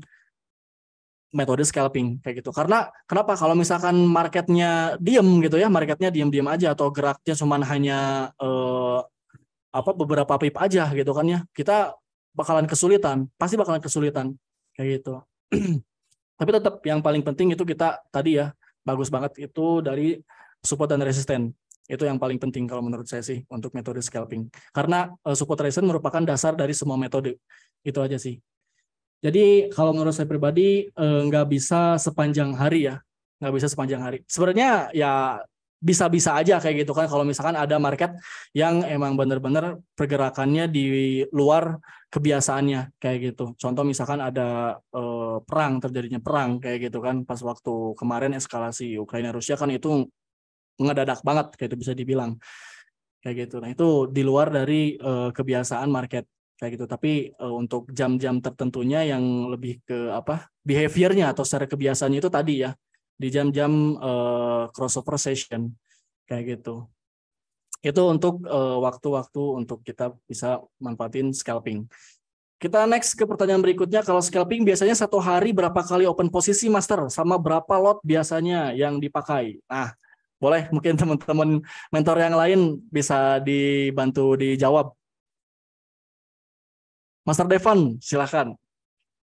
metode scalping kayak gitu. Karena kenapa? Kalau misalkan marketnya diem gitu ya, marketnya diem-diem aja atau geraknya cuman hanya eh, apa beberapa pip aja gitu kan ya, kita bakalan kesulitan, pasti bakalan kesulitan kayak gitu. Tapi tetap yang paling penting itu kita tadi ya, bagus banget itu dari support dan resisten. Itu yang paling penting kalau menurut saya sih untuk metode scalping. Karena eh, support resisten merupakan dasar dari semua metode. Itu aja sih. Jadi kalau menurut saya pribadi eh, nggak bisa sepanjang hari ya, nggak bisa sepanjang hari. Sebenarnya ya bisa-bisa aja kayak gitu kan. Kalau misalkan ada market yang emang benar-benar pergerakannya di luar kebiasaannya kayak gitu. Contoh misalkan ada eh, perang, terjadinya perang kayak gitu kan. Pas waktu kemarin eskalasi Ukraina Rusia kan itu ngedadak banget kayak itu bisa dibilang kayak gitu. Nah itu di luar dari eh, kebiasaan market kayak gitu. Tapi uh, untuk jam-jam tertentunya yang lebih ke apa behaviornya atau secara kebiasaannya itu tadi ya di jam-jam uh, crossover session kayak gitu. Itu untuk uh, waktu-waktu untuk kita bisa manfaatin scalping. Kita next ke pertanyaan berikutnya. Kalau scalping biasanya satu hari berapa kali open posisi master sama berapa lot biasanya yang dipakai? Nah, boleh mungkin teman-teman mentor yang lain bisa dibantu dijawab. Master Devon, silakan.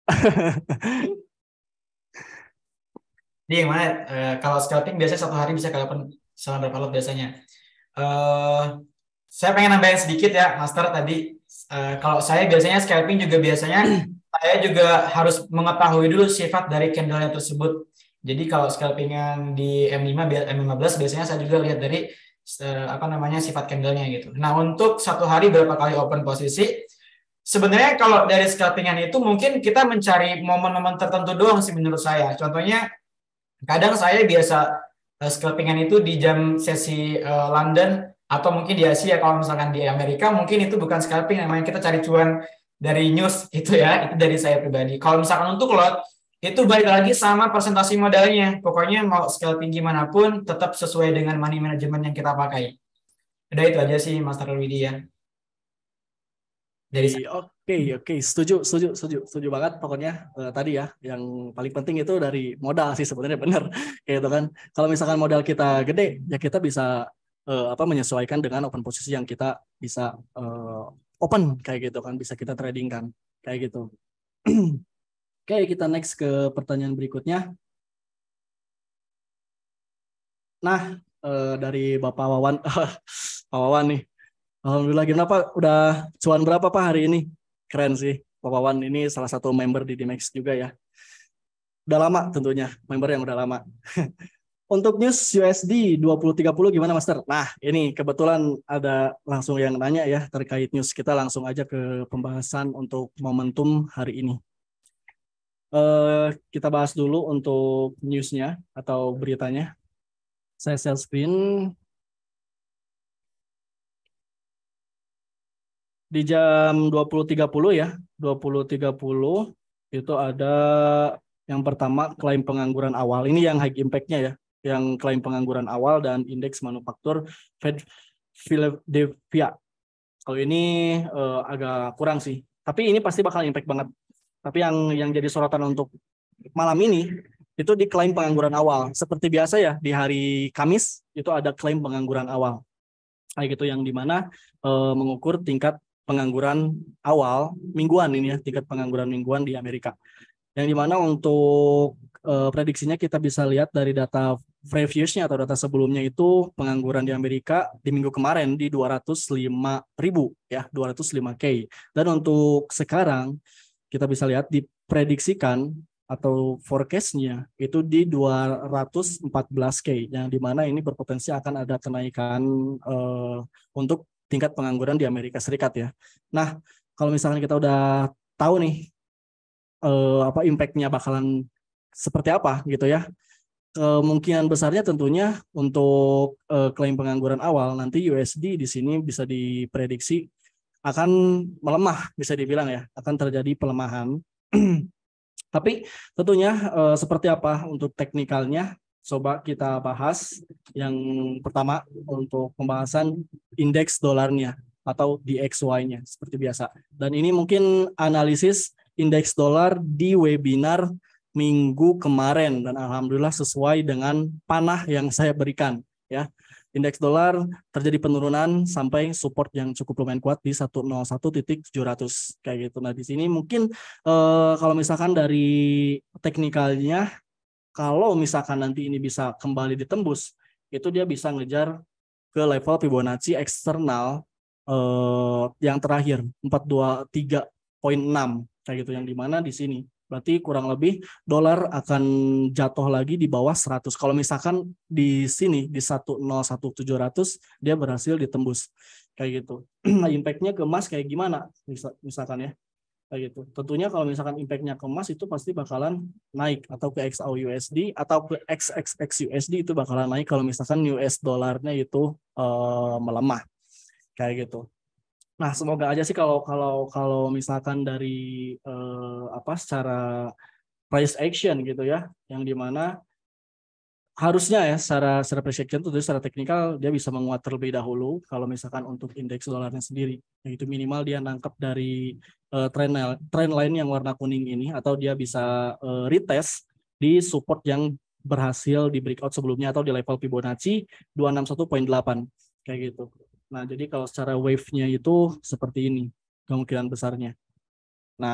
Jadi yang mana? Uh, kalau scalping biasanya satu hari bisa kalaupun selama berapa lot biasanya. Uh, saya pengen nambahin sedikit ya, Master tadi. Uh, kalau saya biasanya scalping juga biasanya saya juga harus mengetahui dulu sifat dari candle-nya tersebut. Jadi kalau scalpingan di M lima, M lima belas biasanya saya juga lihat dari uh, apa namanya sifat candle-nya gitu. Nah untuk satu hari berapa kali open posisi? Sebenarnya kalau dari scalpingan itu mungkin kita mencari momen-momen tertentu doang sih menurut saya. Contohnya kadang saya biasa uh, scalpingan itu di jam sesi uh, London atau mungkin di Asia. Kalau misalkan di Amerika mungkin itu bukan scalping, namanya kita cari cuan dari news itu ya. Itu dari saya pribadi. Kalau misalkan untuk lot itu balik lagi sama presentasi modalnya. Pokoknya mau scalping gimana pun tetap sesuai dengan money management yang kita pakai. Udah itu aja sih Master Widi ya. Dari saya. Oke, oke, setuju, setuju, setuju, setuju banget. Pokoknya uh, tadi ya, yang paling penting itu dari modal sih sebenarnya benar, kayak itu kan. Kalau misalkan modal kita gede, ya kita bisa uh, apa menyesuaikan dengan open posisi yang kita bisa uh, open kayak gitu kan, bisa kita trading kan, kayak gitu. Oke, kita next ke pertanyaan berikutnya. Nah, uh, dari Bapak Wawan, Pak Wawan nih. Alhamdulillah, gimana Pak? Udah cuan berapa Pak hari ini? Keren sih, Pak Wawan ini salah satu member di D M A X juga ya. Udah lama tentunya, member yang udah lama. Untuk news U S D dua puluh tiga puluh gimana Master? Nah ini kebetulan ada langsung yang nanya ya terkait news. Kita langsung aja ke pembahasan untuk momentum hari ini. Uh, kita bahas dulu untuk newsnya atau beritanya. Saya share screen. Di jam dua puluh tiga puluh ya, dua puluh tiga puluh itu ada yang pertama klaim pengangguran awal. Ini yang high impact-nya ya, yang klaim pengangguran awal dan indeks manufaktur Fed Philadelphia. Kalau ini uh, agak kurang sih, tapi ini pasti bakal impact banget. Tapi yang yang jadi sorotan untuk malam ini itu di klaim pengangguran awal. Seperti biasa ya, di hari Kamis itu ada klaim pengangguran awal. Kayak gitu yang dimana uh, mengukur tingkat pengangguran awal mingguan ini ya, tingkat pengangguran mingguan di Amerika. Yang dimana untuk uh, prediksinya kita bisa lihat dari data previous-nya atau data sebelumnya itu pengangguran di Amerika di minggu kemarin di dua ratus lima ribu ya, dua ratus lima K. Dan untuk sekarang kita bisa lihat diprediksikan atau forecast-nya itu di dua ratus empat belas K, yang dimana ini berpotensi akan ada kenaikan uh, untuk tingkat pengangguran di Amerika Serikat ya. Nah, kalau misalkan kita udah tahu nih uh, apa impact-nya bakalan seperti apa gitu ya, kemungkinan besarnya tentunya untuk uh, klaim pengangguran awal nanti U S D di sini bisa diprediksi akan melemah, bisa dibilang ya, akan terjadi pelemahan. Tapi tentunya uh, seperti apa untuk teknikalnya, coba kita bahas. Yang pertama untuk pembahasan indeks dolarnya atau D X Y-nya seperti biasa. Dan ini mungkin analisis indeks dolar di webinar minggu kemarin dan alhamdulillah sesuai dengan panah yang saya berikan ya. Indeks dolar terjadi penurunan sampai support yang cukup lumayan kuat di seratus satu titik tujuh ratus kayak gitu. Nah, di sini mungkin eh, kalau misalkan dari teknikalnya, kalau misalkan nanti ini bisa kembali ditembus, itu dia bisa ngejar ke level Fibonacci eksternal eh, yang terakhir empat dua tiga koma enam kayak gitu, yang dimana di sini berarti kurang lebih dolar akan jatuh lagi di bawah seratus. Kalau misalkan di sini di seratus satu tujuh ratus dia berhasil ditembus kayak gitu. Nah, impact-nya ke emas kayak gimana misalkan ya kayak gitu. Tentunya kalau misalkan impact-nya ke emas itu pasti bakalan naik, atau ke X A U U S D atau ke X X X U S D itu bakalan naik kalau misalkan U S dollarnya itu uh, melemah kayak gitu. Nah, semoga aja sih kalau kalau kalau misalkan dari uh, apa secara price action gitu ya, yang dimana harusnya ya secara secara price action itu secara teknikal dia bisa menguat terlebih dahulu kalau misalkan untuk indeks dolarnya sendiri, yaitu minimal dia nangkep dari uh, trend trend line yang warna kuning ini, atau dia bisa uh, retest di support yang berhasil di breakout sebelumnya atau di level Fibonacci dua enam satu koma delapan kayak gitu. Nah, jadi kalau secara wave-nya itu seperti ini kemungkinan besarnya. Nah,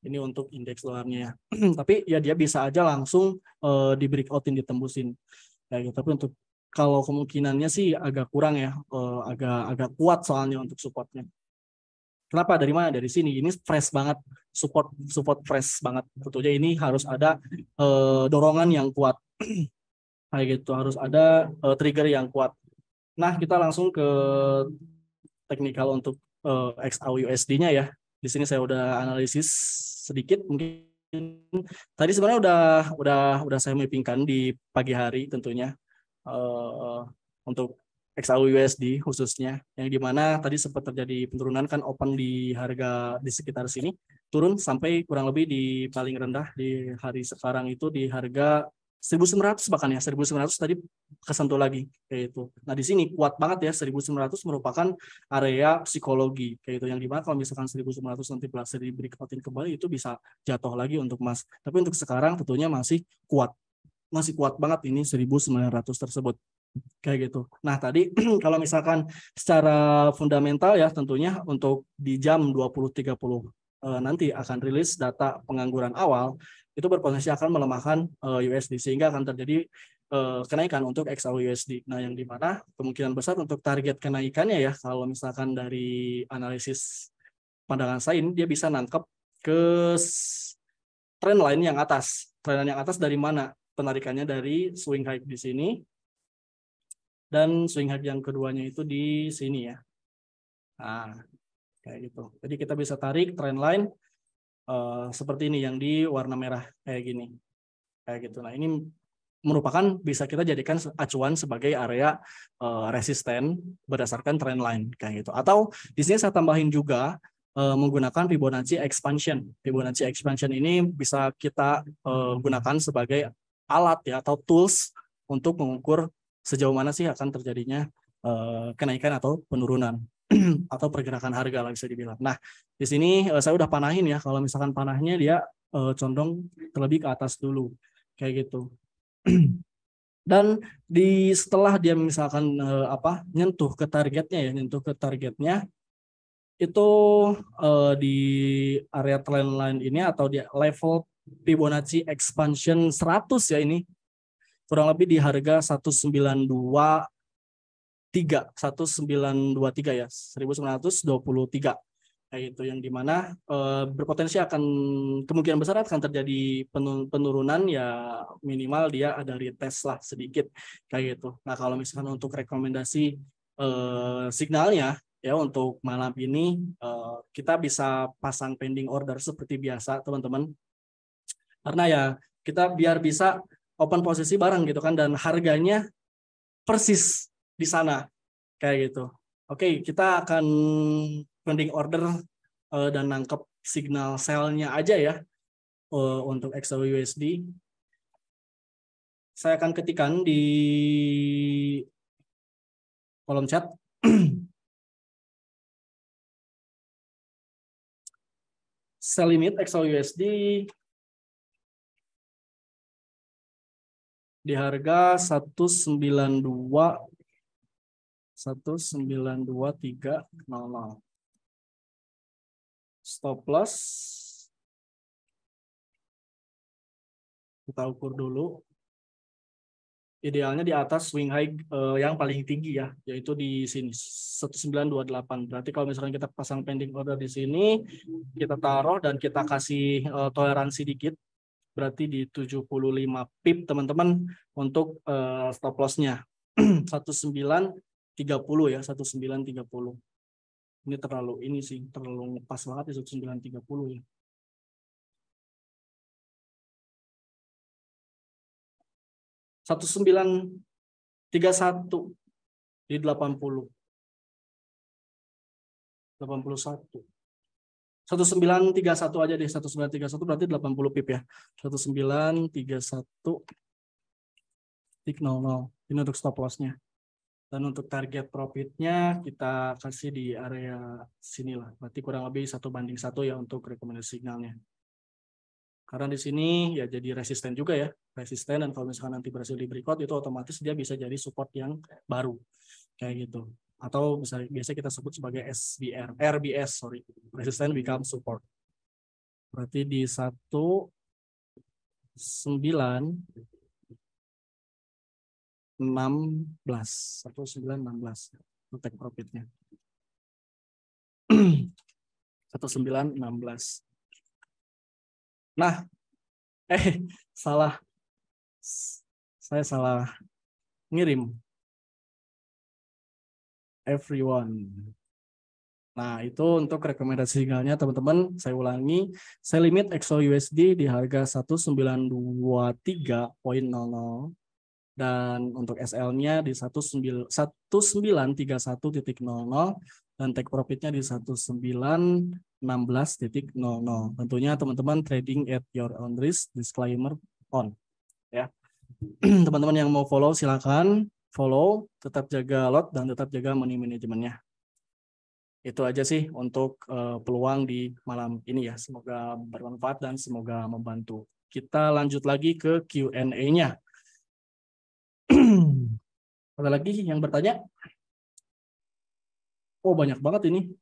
Ini untuk indeks dolarnya. Tapi ya dia bisa aja langsung uh, di breakoutin, ditembusin. Kayak gitu. Tapi untuk kalau kemungkinannya sih agak kurang ya, uh, agak agak kuat soalnya untuk supportnya. Kenapa? Dari mana? Dari sini. Ini fresh banget, support support fresh banget. Tentunya ini harus ada uh, dorongan yang kuat. Kayak gitu. Harus ada uh, trigger yang kuat. Nah, kita langsung ke teknikal untuk uh, X A U U S D-nya ya. Di sini saya udah analisis sedikit, mungkin tadi sebenarnya udah udah udah saya mappingkan di pagi hari tentunya uh, untuk X A U U S D khususnya, yang dimana tadi sempat terjadi penurunan kan, open di harga di sekitar sini, turun sampai kurang lebih di paling rendah di hari sekarang itu di harga seribu sembilan ratus, bahkan ya seribu sembilan ratus tadi kesentuh lagi kayak itu. Nah di sini kuat banget ya, seribu sembilan ratus merupakan area psikologi kayak itu, yang dimana kalau misalkan seribu sembilan ratus nanti berhasil di breakoutin kembali itu bisa jatuh lagi untuk emas. Tapi untuk sekarang tentunya masih kuat, masih kuat banget ini seribu sembilan ratus tersebut kayak gitu. Nah tadi kalau misalkan secara fundamental ya, tentunya untuk di jam dua puluh tiga puluh eh, nanti akan rilis data pengangguran awal, itu berpotensi akan melemahkan uh, U S D sehingga akan terjadi uh, kenaikan untuk X A U U S D. Nah, yang dimana kemungkinan besar untuk target kenaikannya ya, kalau misalkan dari analisis pandangan saya ini dia bisa nangkep ke trend line yang atas. Trend line yang atas dari mana? Penarikannya dari swing high di sini dan swing high yang keduanya itu di sini ya. Nah, kayak gitu. Jadi kita bisa tarik trend line Uh, seperti ini yang di warna merah kayak gini, kayak gitu. Nah ini merupakan bisa kita jadikan acuan sebagai area uh, resisten berdasarkan trend line kayak gitu. Atau di sini saya tambahin juga uh, menggunakan Fibonacci expansion. Fibonacci expansion ini bisa kita uh, gunakan sebagai alat ya atau tools untuk mengukur sejauh mana sih akan terjadinya uh, kenaikan atau penurunan atau pergerakan harga lah bisa dibilang. Nah, di sini uh, saya udah panahin ya. Kalau misalkan panahnya dia uh, condong terlebih ke atas dulu, kayak gitu. Dan di setelah dia misalkan uh, apa nyentuh ke targetnya ya, nyentuh ke targetnya itu uh, di area trend line ini atau di level Fibonacci expansion seratus ya, ini kurang lebih di harga seratus sembilan puluh dua tiga seratus sembilan puluh dua tiga ya, seribu sembilan ratus dua puluh tiga kayak itu, yang dimana e, berpotensi akan kemungkinan besar akan terjadi penurunan ya, minimal dia ada retest lah sedikit kayak gitu. Nah kalau misalkan untuk rekomendasi e, signalnya ya untuk malam ini e, kita bisa pasang pending order seperti biasa teman-teman, karena ya kita biar bisa open posisi bareng gitu kan, dan harganya persis di sana kayak gitu. Oke, kita akan pending order uh, dan nangkep signal sell-nya aja ya uh, untuk X A U U S D. Saya akan ketikkan di kolom chat. Sell limit X A U U S D di harga seratus sembilan puluh dua seratus sembilan puluh dua tiga nol nol. Stop loss kita ukur dulu. Idealnya di atas swing high uh, yang paling tinggi ya, yaitu di sini seratus sembilan puluh delapan. Berarti kalau misalkan kita pasang pending order di sini, kita taruh dan kita kasih uh, toleransi dikit, berarti di tujuh puluh lima pip teman-teman untuk uh, stop loss-nya. seratus sembilan tiga puluh ya, seratus sembilan tiga puluh. Ini terlalu ini sih, terlalu pas banget di seratus sembilan tiga puluh ya. seratus sembilan tiga satu di delapan puluh. delapan puluh satu. seratus sembilan tiga satu aja deh, seratus sembilan tiga satu berarti delapan puluh pip ya. seratus sembilan tiga satu titik nol nol. Ini untuk stop loss-nya. Dan untuk target profitnya kita kasih di area sinilah. Berarti kurang lebih satu banding satu ya untuk rekomendasi signalnya. Karena di sini ya jadi resisten juga ya, resisten, dan kalau misalkan nanti berhasil di breakout itu otomatis dia bisa jadi support yang baru kayak gitu. Atau misalnya biasa kita sebut sebagai S B R, R B S sorry, resisten become support. Berarti di satu sembilan enam belas satu sembilan enam belas untuk take profitnya. satu sembilan enam belas. Nah, eh salah. Saya salah ngirim. Everyone. Nah, itu untuk rekomendasi sinyalnya teman-teman. Saya ulangi, saya limit X O U S D di harga satu sembilan dua tiga koma nol nol dan untuk S L-nya di satu sembilan tiga satu titik nol nol dan take profitnya di satu sembilan enam belas titik nol nol. Tentunya teman-teman trading at your own risk, disclaimer on. Ya, teman-teman yang mau follow silakan follow, tetap jaga lot dan tetap jaga money manajemennya. Itu aja sih untuk uh, peluang di malam ini ya. Semoga bermanfaat dan semoga membantu. Kita lanjut lagi ke Q and A-nya. Ada lagi yang bertanya? Oh, banyak banget ini.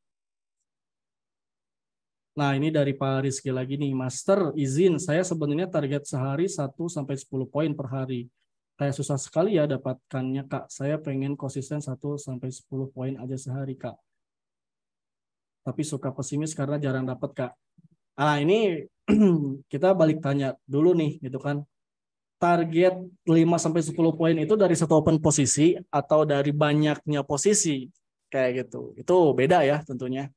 Nah, ini dari Pak Rizky lagi nih. Master, izin, saya sebenarnya target sehari satu sampai sepuluh poin per hari. Kayak susah sekali ya dapatkannya, Kak. Saya pengen konsisten satu sampai sepuluh poin aja sehari, Kak. Tapi suka pesimis karena jarang dapat, Kak. Nah, ini kita balik tanya dulu nih, gitu kan. Target lima sampai sepuluh poin itu dari satu open posisi atau dari banyaknya posisi? Kayak gitu. Itu beda ya tentunya.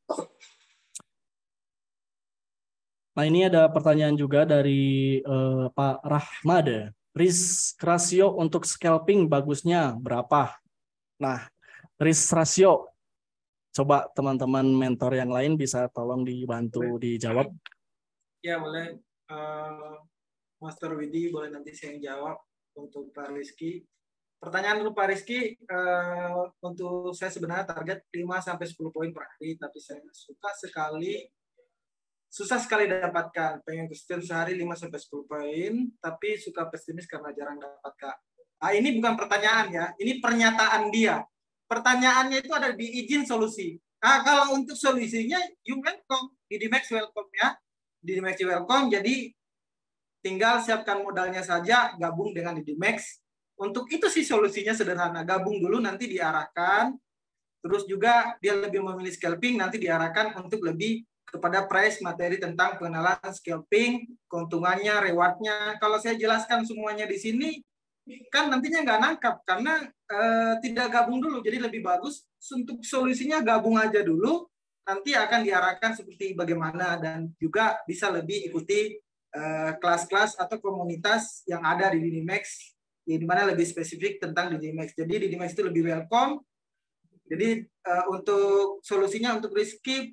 Nah, ini ada pertanyaan juga dari uh, Pak Rahmada. Risk ratio untuk scalping bagusnya berapa? Nah, risk ratio, coba teman-teman mentor yang lain bisa tolong dibantu dijawab. Ya, boleh. Uh, Master Widi, boleh nanti saya yang jawab untuk Pak Rizky. Pertanyaan dulu Pak Rizky, uh, untuk saya sebenarnya target lima sampai sepuluh poin per hari, tapi saya suka sekali susah sekali dapatkan. Pengen konsisten sehari lima sampai sepuluh poin, tapi suka pesimis karena jarang dapat, Kak. Nah, ini bukan pertanyaan ya, ini pernyataan dia. Pertanyaannya itu ada di izin solusi. Nah, kalau untuk solusinya, you welcome. D D Max welcome ya. D D Max welcome, jadi tinggal siapkan modalnya saja, gabung dengan D D Max. Untuk itu sih solusinya sederhana. Gabung dulu, nanti diarahkan. Terus juga dia lebih memilih scalping, nanti diarahkan untuk lebih kepada price materi tentang pengenalan scalping, keuntungannya, rewardnya. Kalau saya jelaskan semuanya di sini, kan nantinya nggak nangkap karena eh, tidak gabung dulu. Jadi lebih bagus untuk solusinya gabung aja dulu, nanti akan diarahkan seperti bagaimana dan juga bisa lebih ikuti kelas-kelas eh, atau komunitas yang ada di D D Max, di mana lebih spesifik tentang D D Max. Jadi D D Max itu lebih welcome. Jadi uh, untuk solusinya untuk Rizky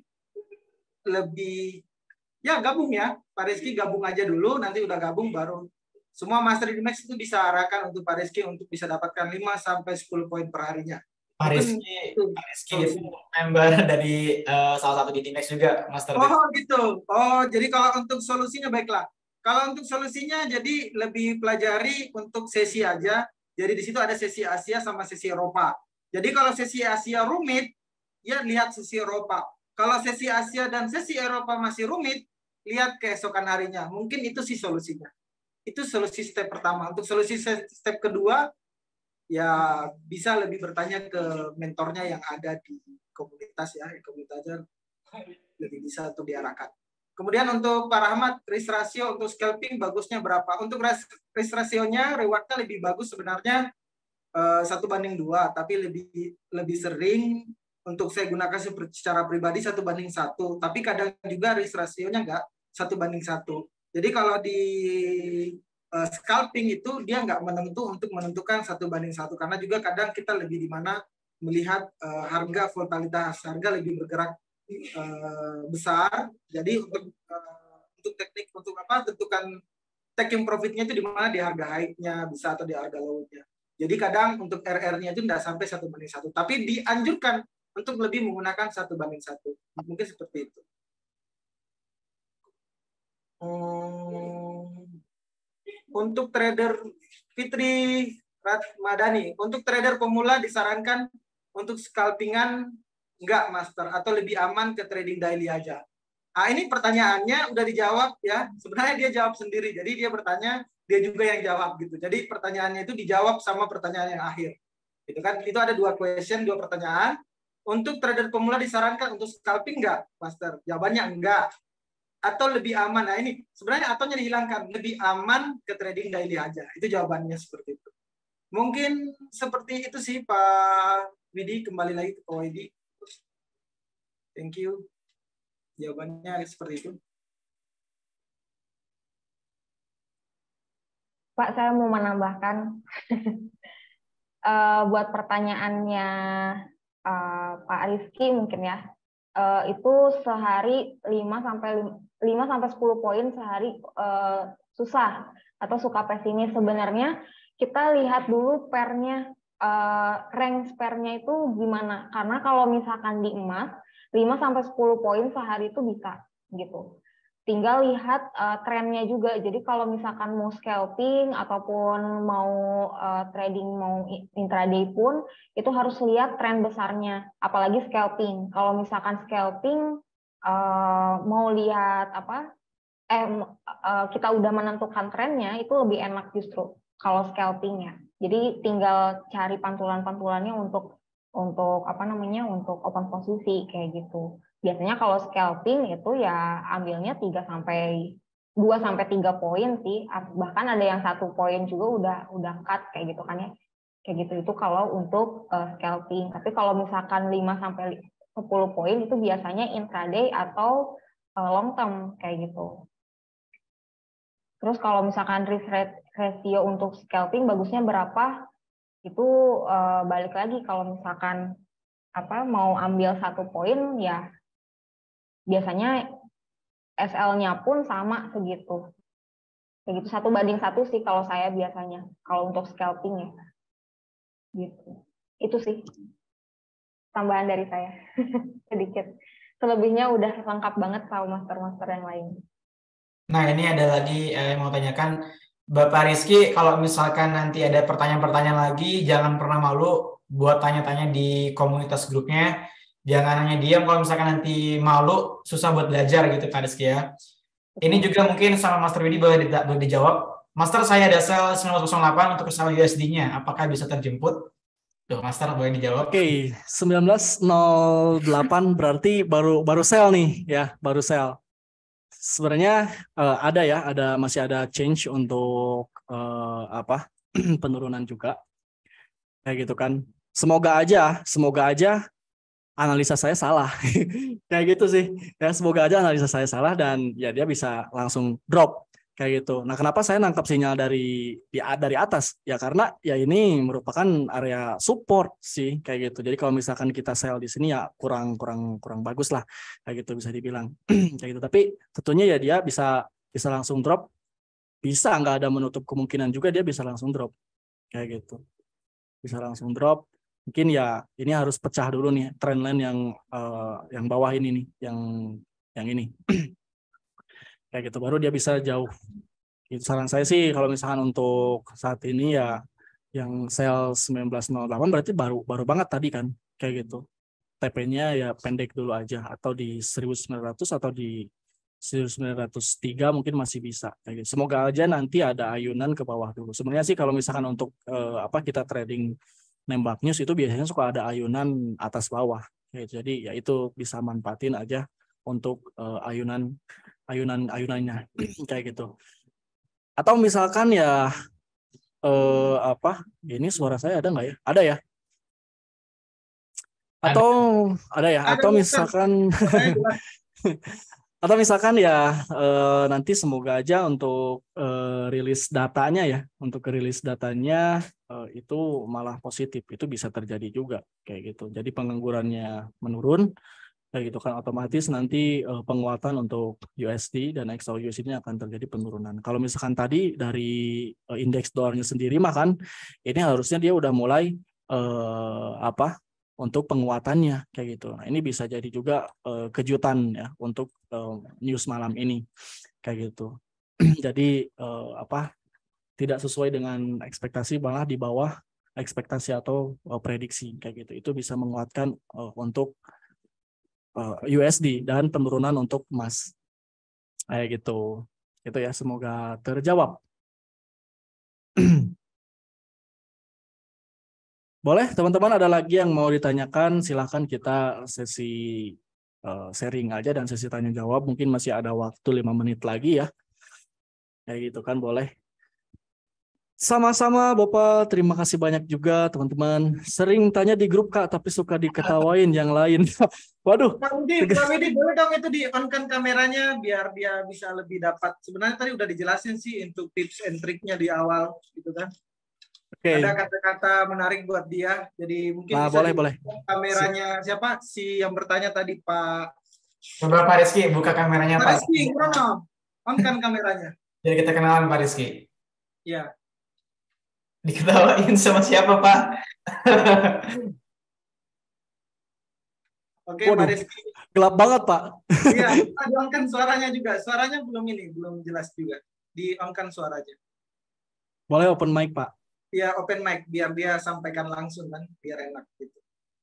lebih ya gabung ya Pak Rizky, gabung aja dulu, nanti udah gabung baru semua Master D D Max itu bisa arahkan untuk Pak Rizky untuk bisa dapatkan lima sampai sepuluh poin per harinya. Pak Rizky, Pak Rizky itu member dari uh, salah satu D D Max juga, Master. Oh gitu. Oh, jadi kalau untuk solusinya baiklah. Kalau untuk solusinya jadi lebih pelajari untuk sesi aja. Jadi di situ ada sesi Asia sama sesi Eropa. Jadi kalau sesi Asia rumit, ya lihat sesi Eropa. Kalau sesi Asia dan sesi Eropa masih rumit, lihat keesokan harinya. Mungkin itu sih solusinya. Itu solusi step pertama. Untuk solusi step kedua, ya bisa lebih bertanya ke mentornya yang ada di komunitas ya. Komunitasnya lebih bisa untuk diarahkan. Kemudian untuk Pak Rahmat, risk ratio untuk scalping bagusnya berapa? Untuk risk ratio-nya, reward-nya lebih bagus sebenarnya satu banding dua, tapi lebih lebih sering untuk saya gunakan secara pribadi satu banding satu, tapi kadang juga risk ratio-nya enggak satu banding satu. Jadi kalau di uh, scalping itu dia nggak menentu untuk menentukan satu banding satu, karena juga kadang kita lebih di mana melihat uh, harga volatilitas, harga lebih bergerak uh, besar. Jadi untuk uh, untuk teknik untuk apa tentukan taking profit-nya itu di mana di harga high-nya bisa atau di harga low-nya. Jadi kadang untuk R R-nya itu tidak sampai satu banding satu, tapi dianjurkan untuk lebih menggunakan satu banding satu. Mungkin seperti itu. Hmm. Untuk trader Fitri Ratmadani, untuk trader pemula disarankan untuk scalpingan enggak Master, atau lebih aman ke trading daily aja. Ah, ini pertanyaannya udah dijawab ya. Sebenarnya dia jawab sendiri. Jadi dia bertanya, dia juga yang jawab gitu. Jadi pertanyaannya itu dijawab sama pertanyaan yang akhir. Gitu kan? Itu ada dua question, dua pertanyaan. Untuk trader pemula disarankan untuk scalping enggak, Master? Jawabannya enggak. Atau lebih aman. Nah, ini sebenarnya ataunya dihilangkan. Lebih aman ke trading daily aja. Itu jawabannya seperti itu. Mungkin seperti itu sih Pak Widi. Kembali lagi ke Pak Widi. Thank you. Jawabannya seperti itu. Pak, saya mau menambahkan uh, buat pertanyaannya uh, Pak Rizky mungkin ya. Uh, itu sehari lima sampai sepuluh poin sehari uh, susah atau suka pesimis. Sebenarnya kita lihat dulu pairnya, uh, rank pairnya itu gimana. Karena kalau misalkan di emas lima sampai sepuluh poin sehari itu bisa gitu. Tinggal lihat uh, trennya juga. Jadi kalau misalkan mau scalping ataupun mau uh, trading, mau intraday pun itu harus lihat tren besarnya. Apalagi scalping. Kalau misalkan scalping uh, mau lihat apa? Eh uh, kita udah menentukan trennya itu lebih enak justru kalau scalpingnya. Jadi tinggal cari pantulan-pantulannya untuk untuk apa namanya untuk open posisi kayak gitu. Biasanya kalau scalping itu ya ambilnya tiga sampai dua sampai tiga poin sih. Bahkan ada yang satu poin juga udah udah cut kayak gitu kan ya. Kayak gitu itu kalau untuk uh, scalping. Tapi kalau misalkan lima sampai sepuluh poin itu biasanya intraday atau uh, long term kayak gitu. Terus kalau misalkan risk ratio untuk scalping bagusnya berapa? Itu uh, balik lagi kalau misalkan apa mau ambil satu poin ya biasanya S L-nya pun sama segitu. Begitu satu banding satu sih kalau saya biasanya kalau untuk scalping ya. Gitu. Itu sih tambahan dari saya. Sedikit. Selebihnya udah lengkap banget sama master-master yang lain. Nah, ini ada lagi eh, yang mau tanyakan Bapak Rizky, kalau misalkan nanti ada pertanyaan-pertanyaan lagi, jangan pernah malu buat tanya-tanya di komunitas grupnya. Jangan hanya diam kalau misalkan nanti malu, susah buat belajar gitu Pak Rizky ya. Ini juga mungkin sama Master Widi boleh, di, boleh dijawab. Master, saya ada sel sembilan belas nol delapan untuk sel U S D-nya. Apakah bisa terjemput? Tuh, Master boleh dijawab. Oke, okay, sembilan belas nol delapan berarti baru baru sel nih ya, baru sel. Sebenarnya uh, ada ya, ada masih ada change untuk uh, apa penurunan juga, kayak gitu kan. Semoga aja, semoga aja analisa saya salah, kayak gitu sih. Ya semoga aja analisa saya salah dan ya dia bisa langsung drop kayak gitu. Nah kenapa saya nangkap sinyal dari di, dari atas? Ya karena ya ini merupakan area support sih kayak gitu. Jadi kalau misalkan kita sell di sini ya kurang kurang kurang bagus lah kayak gitu bisa dibilang kayak gitu. Tapi tentunya ya dia bisa bisa langsung drop, bisa nggak ada menutup kemungkinan juga dia bisa langsung drop kayak gitu. Bisa langsung drop. Mungkin ya ini harus pecah dulu nih trendline yang uh, yang bawah ini nih, yang yang ini. Kayak gitu baru dia bisa jauh. Itu saran saya sih kalau misalkan untuk saat ini ya yang sell sembilan belas nol delapan berarti baru baru banget tadi kan kayak gitu. T P-nya ya pendek dulu aja atau di seribu sembilan ratus atau di seribu sembilan ratus tiga mungkin masih bisa kayak gitu. Semoga aja nanti ada ayunan ke bawah dulu. Sebenarnya sih kalau misalkan untuk eh, apa kita trading nembak news itu biasanya suka ada ayunan atas bawah gitu. Jadi ya itu bisa manfaatin aja untuk uh, ayunan ayunan ayunannya kayak gitu. Atau misalkan ya uh, apa ini suara saya ada nggak ya? Ada ya? Atau ada, ada ya? Ada, Atau misalkan atau misalkan ya eh, nanti semoga aja untuk eh, rilis datanya ya, untuk rilis datanya eh, itu malah positif, itu bisa terjadi juga kayak gitu. Jadi penganggurannya menurun kayak gitu kan otomatis nanti eh, penguatan untuk U S D dan X O U S D ini akan terjadi penurunan. Kalau misalkan tadi dari eh, indeks dolarnya sendiri mah kan ini harusnya dia udah mulai eh, apa? Untuk penguatannya kayak gitu. Nah, ini bisa jadi juga uh, kejutan ya untuk uh, news malam ini kayak gitu. Jadi uh, apa tidak sesuai dengan ekspektasi malah di bawah ekspektasi atau uh, prediksi kayak gitu. Itu bisa menguatkan uh, untuk uh, U S D dan penurunan untuk emas. Kayak gitu. Itu ya, semoga terjawab. Boleh, teman-teman, ada lagi yang mau ditanyakan, silahkan kita sesi uh, sharing aja dan sesi tanya jawab. Mungkin masih ada waktu lima menit lagi ya. Kayak gitu kan, boleh. Sama-sama Bapak, terima kasih banyak juga teman-teman. Sering tanya di grup Kak, tapi suka diketawain yang lain. Waduh. Pak Widi, Pak Widi, boleh dong itu di-on-kan kameranya biar dia bisa lebih dapat. Sebenarnya tadi udah dijelasin sih untuk tips and triknya di awal, gitu kan. Oke. Ada kata-kata menarik buat dia, jadi mungkin Nah, bisa boleh, boleh. kameranya siapa? Si yang bertanya tadi, Pak. Coba Pak Rizky buka kameranya Pak Pak. Rizky, Krono, on-kan kameranya. Jadi kita kenalan Pak Rizky. Ya. Diketawain sama siapa Pak? Oke, Pak Rizky. Gelap banget Pak. Iya, on-kan suaranya juga. Suaranya belum ini, belum jelas juga. Di on-kan suaranya. Boleh open mic Pak. Iya, open mic biar dia sampaikan langsung kan, biar enak gitu.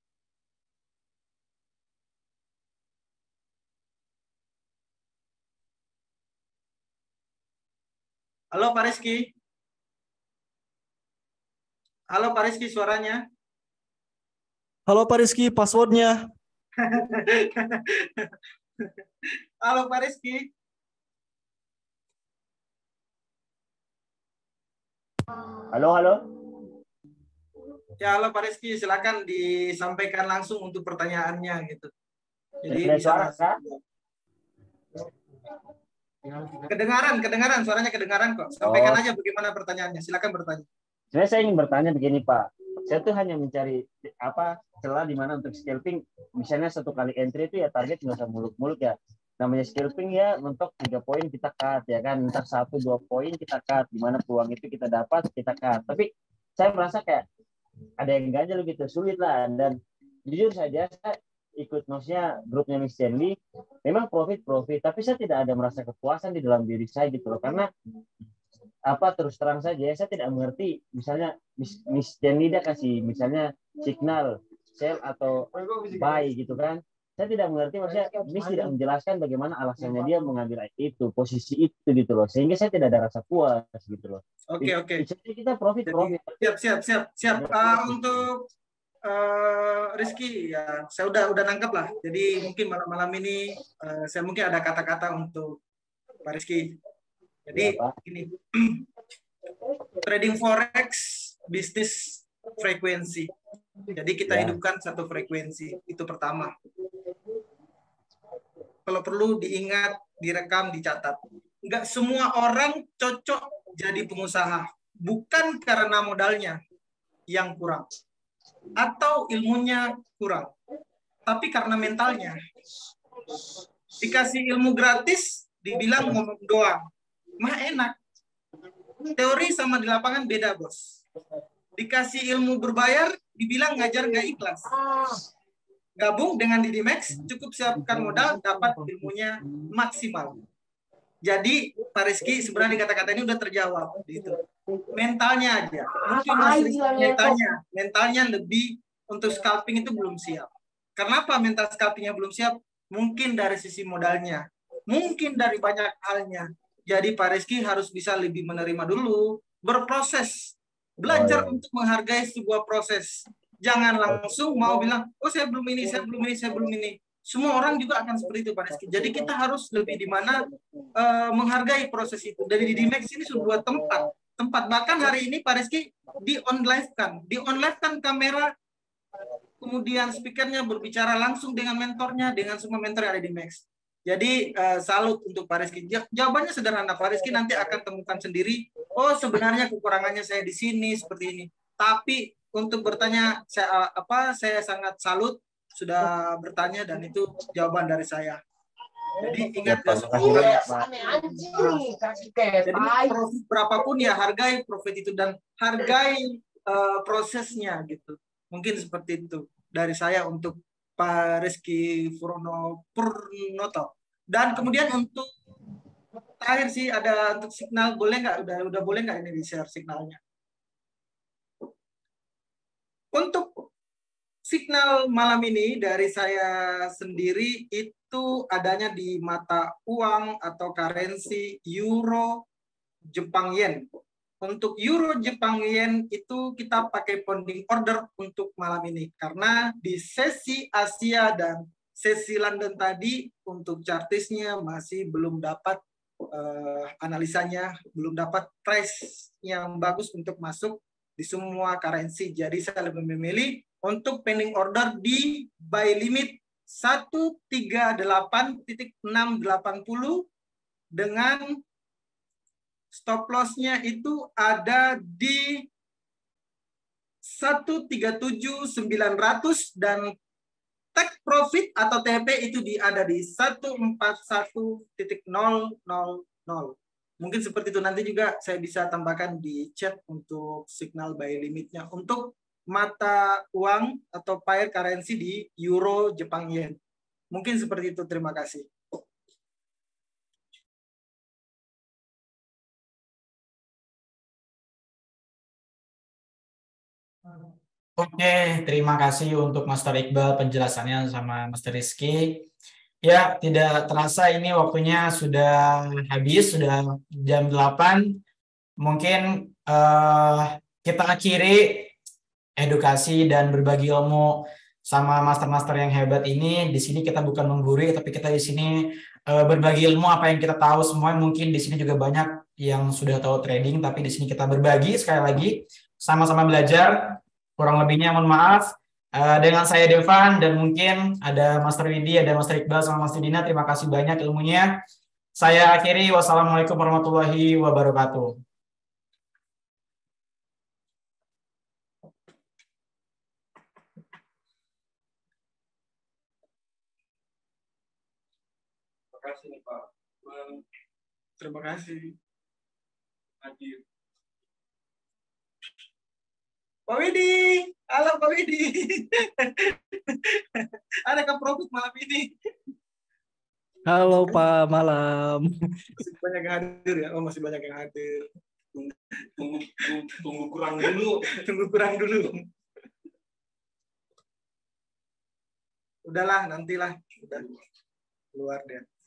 Halo Pak Rizky. Halo Pak Rizky, suaranya. Halo Pak Rizky, passwordnya. Halo Pak Rizky. Halo, halo. Ya, halo Pak Rizky, silakan disampaikan langsung untuk pertanyaannya gitu. Jadi Ada bisa suara, Kak? kedengaran, kedengaran, suaranya kedengaran kok. Sampaikan aja bagaimana pertanyaannya. Silakan bertanya. Sebenarnya saya ingin bertanya begini Pak. Saya tuh hanya mencari apa celah di mana untuk scalping. Misalnya satu kali entry itu ya target nggak usah muluk-muluk ya. Namanya scalping ya mentok tiga poin kita cut ya kan. Mentok satu dua poin kita cut. Di mana peluang itu kita dapat kita cut. Tapi saya merasa kayak ada yang ganjel gitu, sulit lah. Dan jujur saja saya ikut maksudnya grupnya Miss Stanley. Memang profit profit, tapi saya tidak ada merasa kepuasan di dalam diri saya gitu loh. Karena apa terus terang saja saya tidak mengerti misalnya Miss, Miss Jenny dia kasih misalnya signal sell atau buy gitu kan, saya tidak mengerti maksudnya Miss tidak menjelaskan bagaimana alasannya dia mengambil itu posisi itu gitu loh, sehingga saya tidak ada rasa puas gitu loh. Oke oke. Kita profit profit. Siap siap siap siap. Uh, untuk uh, Rizky ya saya udah udah nangkep lah. Jadi mungkin malam-malam ini uh, saya mungkin ada kata-kata untuk Pak Rizky. Jadi ya, ini trading forex bisnis frekuensi. Jadi kita ya. hidupkan satu frekuensi itu pertama. Kalau perlu diingat, direkam, dicatat. Enggak semua orang cocok jadi pengusaha, bukan karena modalnya yang kurang atau ilmunya kurang, tapi karena mentalnya. Dikasih ilmu gratis, dibilang ngomong doang. Mah enak. Teori sama di lapangan beda, bos. Dikasih ilmu berbayar, dibilang ngajar nggak ikhlas. Gabung dengan Didimax, cukup siapkan modal, dapat ilmunya maksimal. Jadi, Pak Rizky, sebenarnya di kata-kata ini udah terjawab. Gitu. Mentalnya aja. Mungkin Mas Rizky mentalnya. Mentalnya lebih untuk scalping itu belum siap. Kenapa mental scalpingnya belum siap? Mungkin dari sisi modalnya. Mungkin dari banyak halnya. Jadi Pak Rizky harus bisa lebih menerima dulu, berproses, belajar oh, iya. untuk menghargai sebuah proses. Jangan langsung mau bilang, oh saya belum ini, saya belum ini, saya belum ini. Semua orang juga akan seperti itu Pak Rizky. Jadi kita harus lebih di mana uh, menghargai proses itu. Dari Didimax ini sebuah tempat, tempat bahkan hari ini Pak Rizky di on live kan, di on live kan kamera, kemudian speakernya berbicara langsung dengan mentornya, dengan semua mentor yang ada di Max. Jadi uh, salut untuk Pak Rizky. Jawabannya sederhana, Pak Rizky nanti akan temukan sendiri. Oh sebenarnya kekurangannya saya di sini seperti ini. Tapi untuk bertanya, saya apa? Saya sangat salut sudah bertanya dan itu jawaban dari saya. Jadi ingat ya, jadi profit berapapun ya hargai profit itu dan hargai uh, prosesnya gitu. Mungkin seperti itu dari saya untuk Pak Rizky Purno Purnoto. Dan kemudian untuk terakhir sih ada untuk signal, boleh nggak? Udah udah boleh nggak ini di share signalnya? Untuk signal malam ini dari saya sendiri itu adanya di mata uang atau currency Euro Jepang Yen. Untuk Euro Jepang Yen itu kita pakai pounding order untuk malam ini. Karena di sesi Asia dan sesi London tadi untuk chartisnya masih belum dapat uh, analisanya, belum dapat price yang bagus untuk masuk di semua currency. Jadi saya lebih memilih untuk pending order di buy limit seratus tiga puluh delapan titik enam delapan nol dengan stop loss-nya itu ada di seratus tiga puluh tujuh ribu sembilan ratus dan take profit atau T P itu di ada di seratus empat puluh satu titik nol nol nol. Mungkin seperti itu, nanti juga saya bisa tambahkan di chat untuk signal buy limitnya untuk mata uang atau pair currency di Euro Jepang Yen. Mungkin seperti itu, terima kasih. Oke, terima kasih untuk Master Iqbal penjelasannya sama Master Rizky. Ya, tidak terasa ini waktunya sudah habis, sudah jam delapan. Mungkin uh, kita akhiri edukasi dan berbagi ilmu sama master-master yang hebat ini. Di sini kita bukan menggurui, tapi kita di sini uh, berbagi ilmu apa yang kita tahu semua. Mungkin di sini juga banyak yang sudah tahu trading, tapi di sini kita berbagi sekali lagi, sama-sama belajar. Kurang lebihnya mohon maaf. Uh, dengan saya Devan dan mungkin ada Master Widi, ada Master Iqbal sama Master Dina. Terima kasih banyak ilmunya. Saya akhiri. Wassalamualaikum warahmatullahi wabarakatuh. Terima kasih nih Pak. Terima kasih. Hadir. Pak Widi, halo Pak Widi. Ada ke profit malam ini. Halo Pak, malam. Masih banyak yang hadir ya? Oh, masih banyak yang hadir. Tunggu, tunggu, tunggu, tunggu kurang dulu. Tunggu kurang dulu. Udahlah, nantilah. Udah keluar deh.